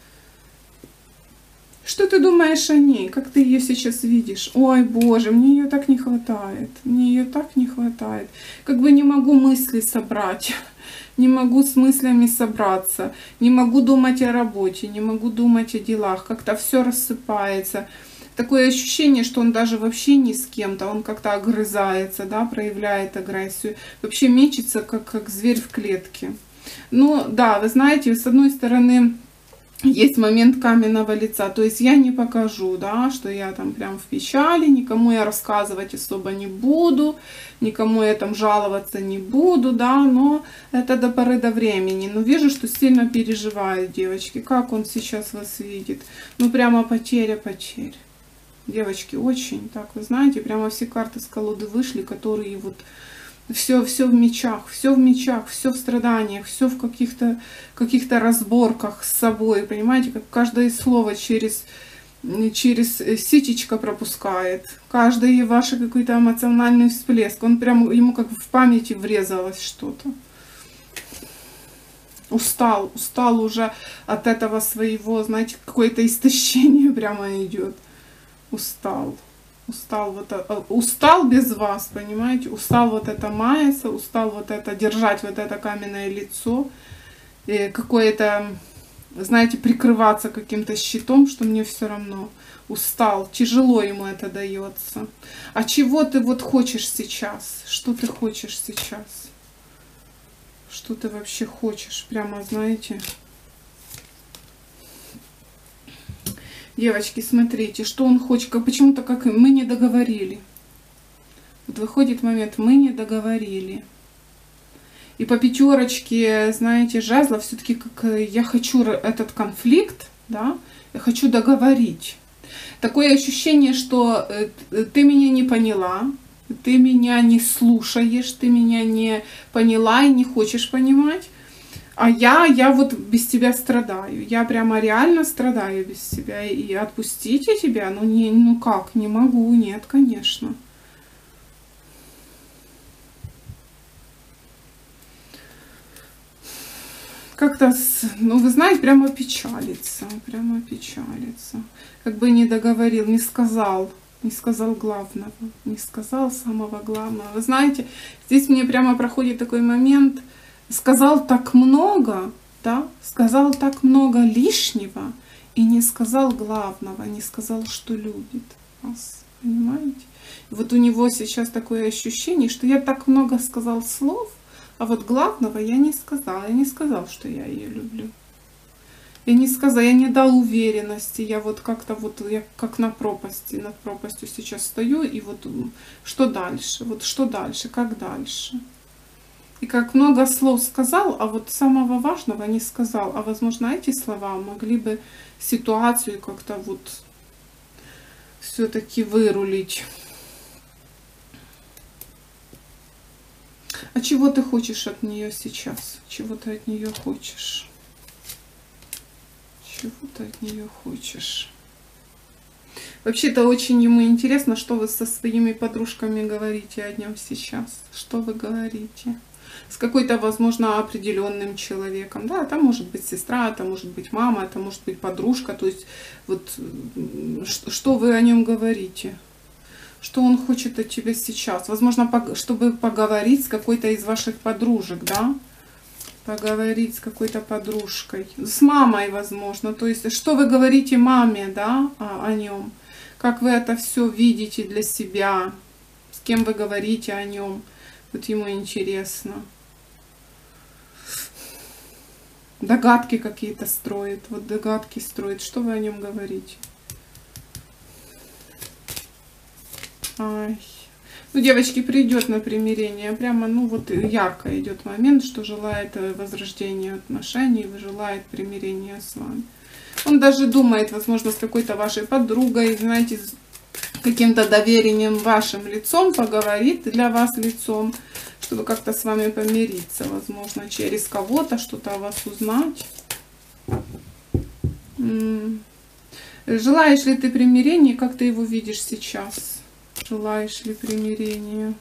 Что ты думаешь о ней? Как ты ее сейчас видишь? Ой, боже, мне ее так не хватает. Мне ее так не хватает. Как бы не могу мысли собрать. Не могу с мыслями собраться. Не могу думать о работе. Не могу думать о делах. Как-то все рассыпается. Такое ощущение, что он даже вообще ни с кем-то. Он как-то огрызается, да, проявляет агрессию. Вообще мечется, как, как зверь в клетке. Ну, да, вы знаете, с одной стороны... Есть момент каменного лица, то есть я не покажу, да, что я там прям в печали, никому я рассказывать особо не буду, никому я там жаловаться не буду, да, но это до поры до времени. Но вижу, что сильно переживает, девочки, как он сейчас вас видит, ну прямо потеря, потеря. Девочки, очень так, вы знаете, прямо все карты с колоды вышли, которые вот... Все, все в мечах, все в мечах, все в страданиях, все в каких-то каких-то разборках с собой, понимаете, как каждое слово через, через ситечко пропускает, каждый ваш какой-то эмоциональный всплеск, он прям, ему как в памяти врезалось что-то. Устал, устал уже от этого своего, знаете, какое-то истощение прямо идет. Устал. Устал, вот, устал без вас, понимаете, устал вот это маяться, устал вот это держать вот это каменное лицо, какое-то, знаете, прикрываться каким-то щитом, что мне все равно. Устал, тяжело ему это дается. А чего ты вот хочешь сейчас? Что ты хочешь сейчас? Что ты вообще хочешь? Прямо, знаете... Девочки, смотрите, что он хочет, как почему-то как мы не договорили. Вот выходит момент, мы не договорили. И по пятерочке, знаете, жезла, все-таки как я хочу этот конфликт, да, я хочу договорить. Такое ощущение, что ты меня не поняла, ты меня не слушаешь, ты меня не поняла и не хочешь понимать. А я, я вот без тебя страдаю. Я прямо реально страдаю без тебя. И отпустить я тебя, ну, не, ну как, не могу, нет, конечно. Как-то, ну, вы знаете, прямо печалится, прямо печалится. Как бы не договорил, не сказал, не сказал главного, не сказал самого главного. Вы знаете, здесь мне прямо проходит такой момент... Сказал так много, да, сказал так много лишнего, и не сказал главного, не сказал, что любит вас. Понимаете? И вот у него сейчас такое ощущение, что я так много сказал слов, а вот главного я не сказал. Я не сказал, что я ее люблю. Я не сказал, я не дал уверенности. Я вот как-то вот, я как на пропасти, над пропастью сейчас стою, и вот что дальше? Вот что дальше? Как дальше? И как много слов сказал, а вот самого важного не сказал. А возможно, эти слова могли бы ситуацию как-то вот все-таки вырулить. А чего ты хочешь от нее сейчас? Чего ты от нее хочешь? Чего ты от нее хочешь? Вообще-то очень ему интересно, что вы со своими подружками говорите о нем сейчас. Что вы говорите? С какой-то, возможно, определенным человеком. Да, это может быть сестра, это может быть мама, это может быть подружка. То есть, вот что вы о нем говорите? Что он хочет от тебя сейчас? Возможно, чтобы поговорить с какой-то из ваших подружек, да? Поговорить с какой-то подружкой. С мамой, возможно. То есть, что вы говорите маме, да, о, о нем? Как вы это все видите для себя? С кем вы говорите о нем? Вот ему интересно. Догадки какие-то строит. Вот догадки строит. Что вы о нем говорите? Ай. Ну, девочки, придет на примирение. Прямо, ну, вот ярко идет момент, что желает возрождения отношений, желает примирения с вами. Он даже думает, возможно, с какой-то вашей подругой, знаете, с каким-то доверенным вашим лицом поговорит для вас лицом, чтобы как-то с вами помириться, возможно, через кого-то что-то о вас узнать. Желаешь ли ты примирения, как ты его видишь сейчас? Желаешь ли примирения?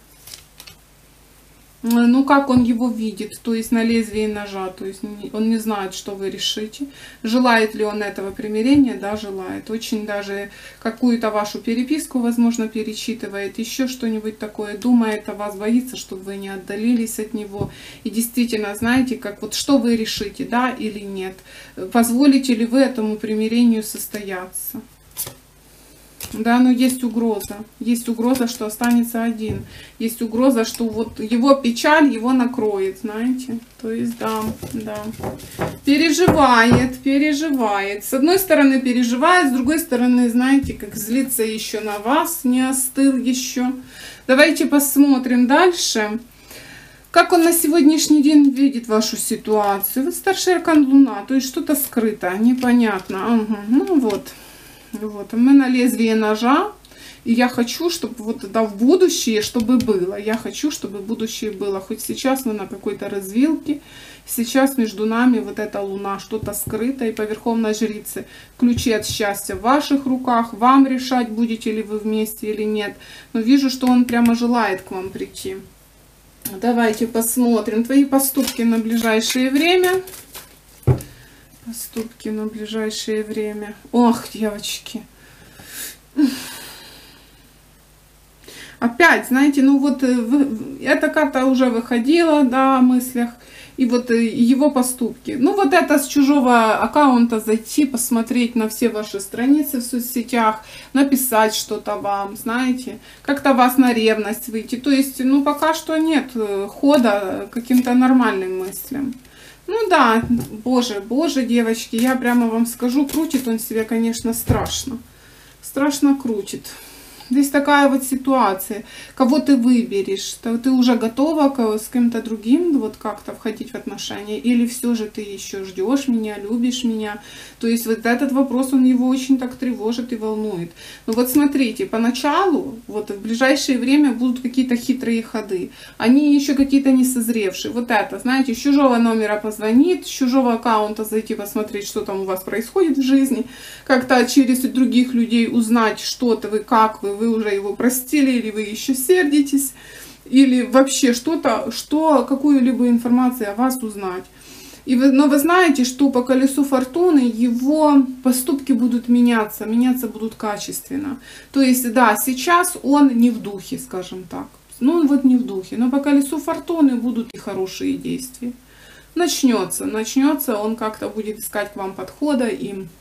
Ну, как он его видит, то есть на лезвии ножа, то есть он не знает, что вы решите. Желает ли он этого примирения? Да, желает. Очень даже какую-то вашу переписку, возможно, перечитывает, еще что-нибудь такое, думает о вас, боится, чтобы вы не отдалились от него. И действительно, знаете, как вот что вы решите, да или нет. Позволите ли вы этому примирению состояться? Да, но есть угроза. Есть угроза, что останется один. Есть угроза, что вот его печаль его накроет, знаете. То есть, да, да. Переживает, переживает. С одной стороны переживает, с другой стороны, знаете, как злится еще на вас, не остыл еще. Давайте посмотрим дальше. Как он на сегодняшний день видит вашу ситуацию? Вот старший аркан Луна, то есть что-то скрыто, непонятно. Угу. Ну вот. Вот, мы на лезвие ножа, и я хочу, чтобы вот да, в будущее, чтобы было. Я хочу, чтобы будущее было. Хоть сейчас мы на какой-то развилке, сейчас между нами вот эта луна, что-то скрыто, и по Верховной Жрице ключи от счастья в ваших руках, вам решать, будете ли вы вместе или нет. Но вижу, что он прямо желает к вам прийти. Давайте посмотрим твои поступки на ближайшее время. Поступки на ближайшее время. Ох, девочки. Опять, знаете, ну вот эта карта уже выходила, да, о мыслях. И вот его поступки. Ну вот это с чужого аккаунта зайти, посмотреть на все ваши страницы в соцсетях, написать что-то вам, знаете, как-то вас на ревность выйти. То есть, ну пока что нет хода к каким-то нормальным мыслям. Ну да, боже, боже, девочки, я прямо вам скажу, крутит он себя, конечно, страшно. Страшно крутит. Здесь такая вот ситуация. Кого ты выберешь? Ты уже готова с кем-то другим вот как-то входить в отношения? Или все же ты еще ждешь меня, любишь меня? То есть вот этот вопрос, он его очень так тревожит и волнует. Но вот смотрите, поначалу, вот в ближайшее время будут какие-то хитрые ходы. Они еще какие-то не созревшие. Вот это, знаете, с чужого номера позвонит, с чужого аккаунта зайти посмотреть, что там у вас происходит в жизни. Как-то через других людей узнать что-то, вы как вы, вы уже его простили, или вы еще сердитесь, или вообще что-то, что, какую-либо информацию о вас узнать. И вы, но вы знаете, что по колесу фортуны его поступки будут меняться, меняться будут качественно. То есть, да, сейчас он не в духе, скажем так. Ну, он вот не в духе, но по колесу фортуны будут и хорошие действия. Начнется, начнется, он как-то будет искать к вам подхода и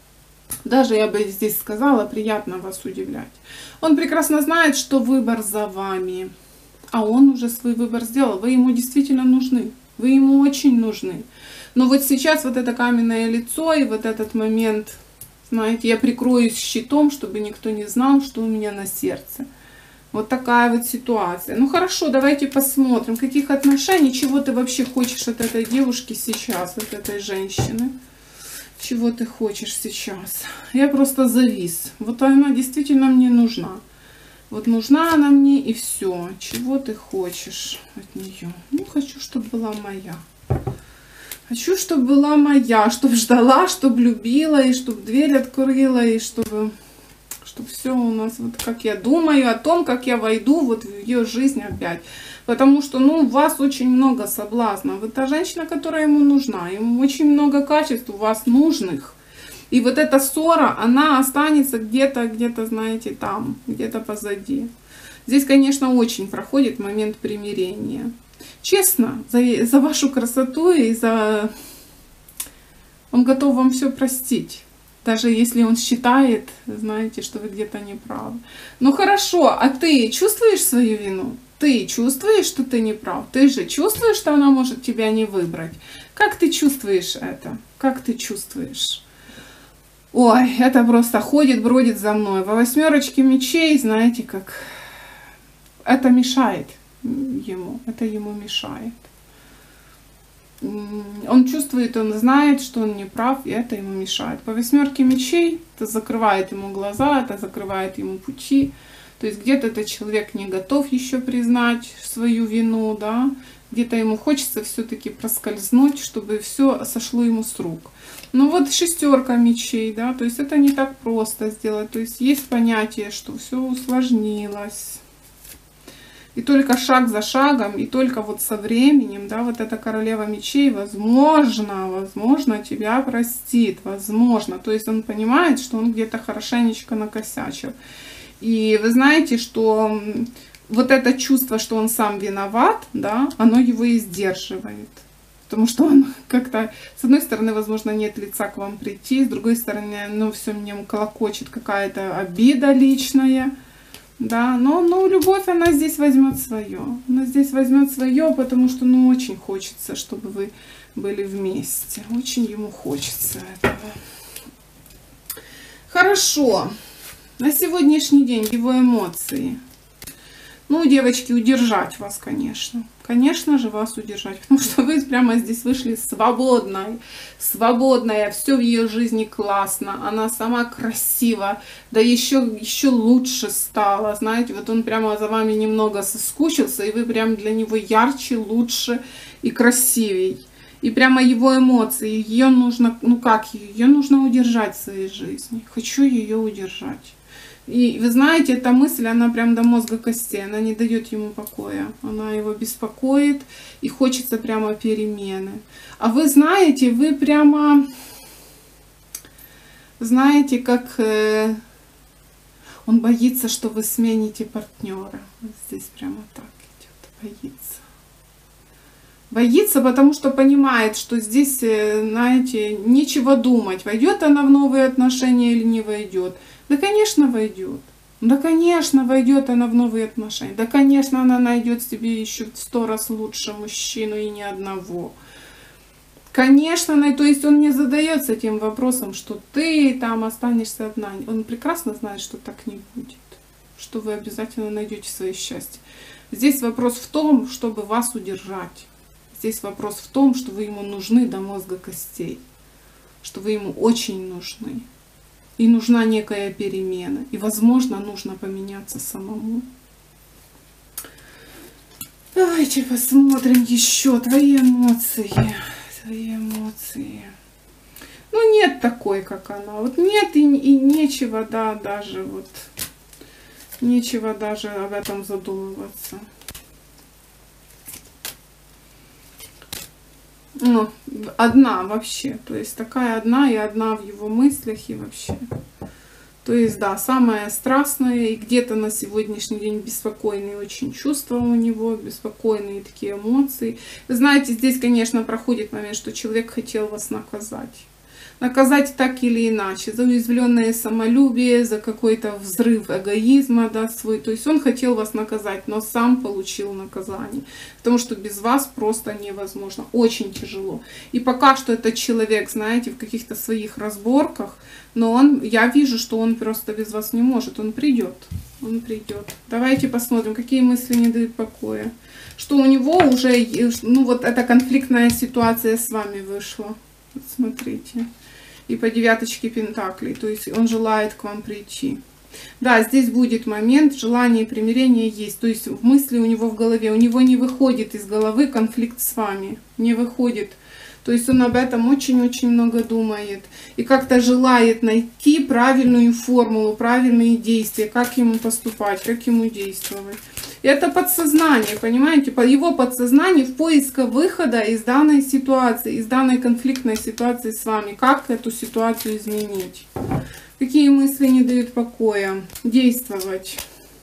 Даже я бы здесь сказала, приятно вас удивлять. Он прекрасно знает, что выбор за вами. А он уже свой выбор сделал. Вы ему действительно нужны. Вы ему очень нужны. Но вот сейчас вот это каменное лицо и вот этот момент, знаете, я прикроюсь щитом, чтобы никто не знал, что у меня на сердце. Вот такая вот ситуация. Ну хорошо, давайте посмотрим, каких отношений, чего ты вообще хочешь от этой девушки сейчас, от этой женщины. Чего ты хочешь сейчас? Я просто завис. Вот она действительно мне нужна. Вот нужна она мне и все. Чего ты хочешь от нее? Ну, хочу, чтобы была моя. Хочу, чтобы была моя, чтобы ждала, чтобы любила, и чтобы дверь открыла, и чтобы, чтобы все у нас, вот как я думаю о том, как я войду вот в ее жизнь опять. Потому что, ну, у вас очень много соблазна. Вы та женщина, которая ему нужна. Ему очень много качеств у вас нужных. И вот эта ссора, она останется где-то, где-то, знаете, там, где-то позади. Здесь, конечно, очень проходит момент примирения. Честно, за, за вашу красоту и за... Он готов вам все простить. Даже если он считает, знаете, что вы где-то не правы. Ну хорошо, а ты чувствуешь свою вину? Ты чувствуешь, что ты не прав? Ты же чувствуешь, что она может тебя не выбрать? Как ты чувствуешь это? Как ты чувствуешь? Ой, это просто ходит, бродит за мной. Во восьмерочке мечей, знаете, как... Это мешает ему, это ему мешает. Он чувствует, он знает, что он не прав, и это ему мешает. По восьмерке мечей это закрывает ему глаза, это закрывает ему пути. То есть где-то этот человек не готов еще признать свою вину, да, где-то ему хочется все-таки проскользнуть, чтобы все сошло ему с рук. Ну вот шестерка мечей, да, то есть это не так просто сделать. То есть есть понятие, что все усложнилось. И только шаг за шагом, и только вот со временем, да, вот эта королева мечей, возможно, возможно, тебя простит, возможно. То есть он понимает, что он где-то хорошенечко накосячил. И вы знаете, что вот это чувство, что он сам виноват, да, оно его и сдерживает. Потому что он как-то, с одной стороны, возможно, нет лица к вам прийти, с другой стороны, ну, все мне колокочет какая-то обида личная. Да, но, но любовь, она здесь возьмет свое. Она здесь возьмет свое, потому что, ну, очень хочется, чтобы вы были вместе. Очень ему хочется этого. Хорошо. На сегодняшний день его эмоции. Ну, девочки, удержать вас, конечно. Конечно же, вас удержать. Потому что вы прямо здесь вышли свободной. Свободная. Все в ее жизни классно. Она сама красива. Да еще, еще лучше стала. Знаете, вот он прямо за вами немного соскучился. И вы прям для него ярче, лучше и красивей. И прямо его эмоции. Ее нужно, ну как ее? Ее нужно удержать в своей жизни. Хочу ее удержать. И вы знаете, эта мысль, она прям до мозга костей, она не дает ему покоя. Она его беспокоит, и хочется прямо перемены. А вы знаете, вы прямо, знаете, как э, он боится, что вы смените партнера. Вот здесь прямо так идет, боится. Боится, потому что понимает, что здесь, знаете, нечего думать, войдет она в новые отношения или не войдет. Да, конечно, войдет. Да, конечно, войдет она в новые отношения. Да, конечно, она найдет себе еще в сто раз лучше мужчину и ни одного. Конечно, то есть он не задается тем вопросом, что ты там останешься одна. Он прекрасно знает, что так не будет. Что вы обязательно найдете свое счастье. Здесь вопрос в том, чтобы вас удержать. Здесь вопрос в том, что вы ему нужны до мозга костей. Что вы ему очень нужны. И нужна некая перемена. И, возможно, нужно поменяться самому. Давайте посмотрим еще твои эмоции. Твои эмоции. Ну, нет такой, как она. Вот нет и, и нечего, да, даже вот. Нечего даже об этом задумываться. Ну, одна вообще, то есть такая одна и одна в его мыслях и вообще. То есть, да, самое страстное и где-то на сегодняшний день беспокойные очень чувства у него, беспокойные такие эмоции. Вы знаете, здесь, конечно, проходит момент, что человек хотел вас наказать. наказать так или иначе, за уязвленное самолюбие, за какой-то взрыв эгоизма, да, свой. То есть он хотел вас наказать, но сам получил наказание, потому что без вас просто невозможно, очень тяжело. И пока что этот человек, знаете, в каких-то своих разборках, но он, я вижу, что он просто без вас не может, он придет, он придет. Давайте посмотрим, какие мысли не дают покоя. Что у него уже, ну вот эта конфликтная ситуация с вами вышла. Вот смотрите. И по девяточке пентаклей, то есть он желает к вам прийти. Да, здесь будет момент, желание примирения есть, то есть в мысли у него в голове, у него не выходит из головы конфликт с вами, не выходит. То есть он об этом очень-очень много думает и как-то желает найти правильную формулу, правильные действия, как ему поступать, как ему действовать. Это подсознание, понимаете, его подсознание в поиске выхода из данной ситуации, из данной конфликтной ситуации с вами, как эту ситуацию изменить. Какие мысли не дают покоя? Действовать.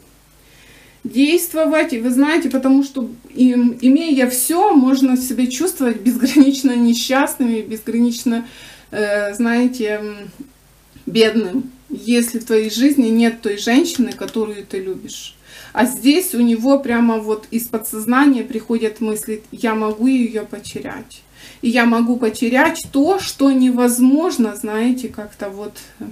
Действовать, и вы знаете, потому что им, имея все, можно себя чувствовать безгранично несчастными, безгранично, э, знаете, бедным, если в твоей жизни нет той женщины, которую ты любишь. А здесь у него прямо вот из подсознания приходят мысли: я могу ее потерять. И я могу потерять то, что невозможно, знаете, как-то вот...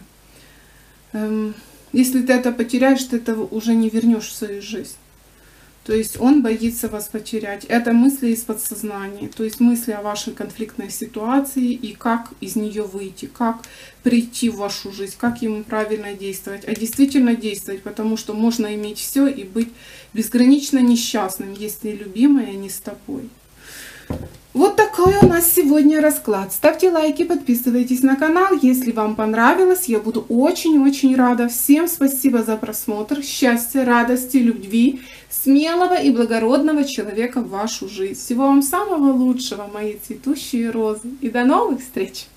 Эм, если ты это потеряешь, ты это уже не вернешь в свою жизнь. То есть он боится вас потерять. Это мысли из подсознания. То есть мысли о вашей конфликтной ситуации и как из нее выйти, как прийти в вашу жизнь, как ему правильно действовать. А действительно действовать, потому что можно иметь все и быть безгранично несчастным, если любимая не с тобой. Вот такой у нас сегодня расклад. Ставьте лайки, подписывайтесь на канал, если вам понравилось. Я буду очень-очень рада. Всем спасибо за просмотр. Счастья, радости, любви, смелого и благородного человека в вашу жизнь. Всего вам самого лучшего, мои цветущие розы. И до новых встреч!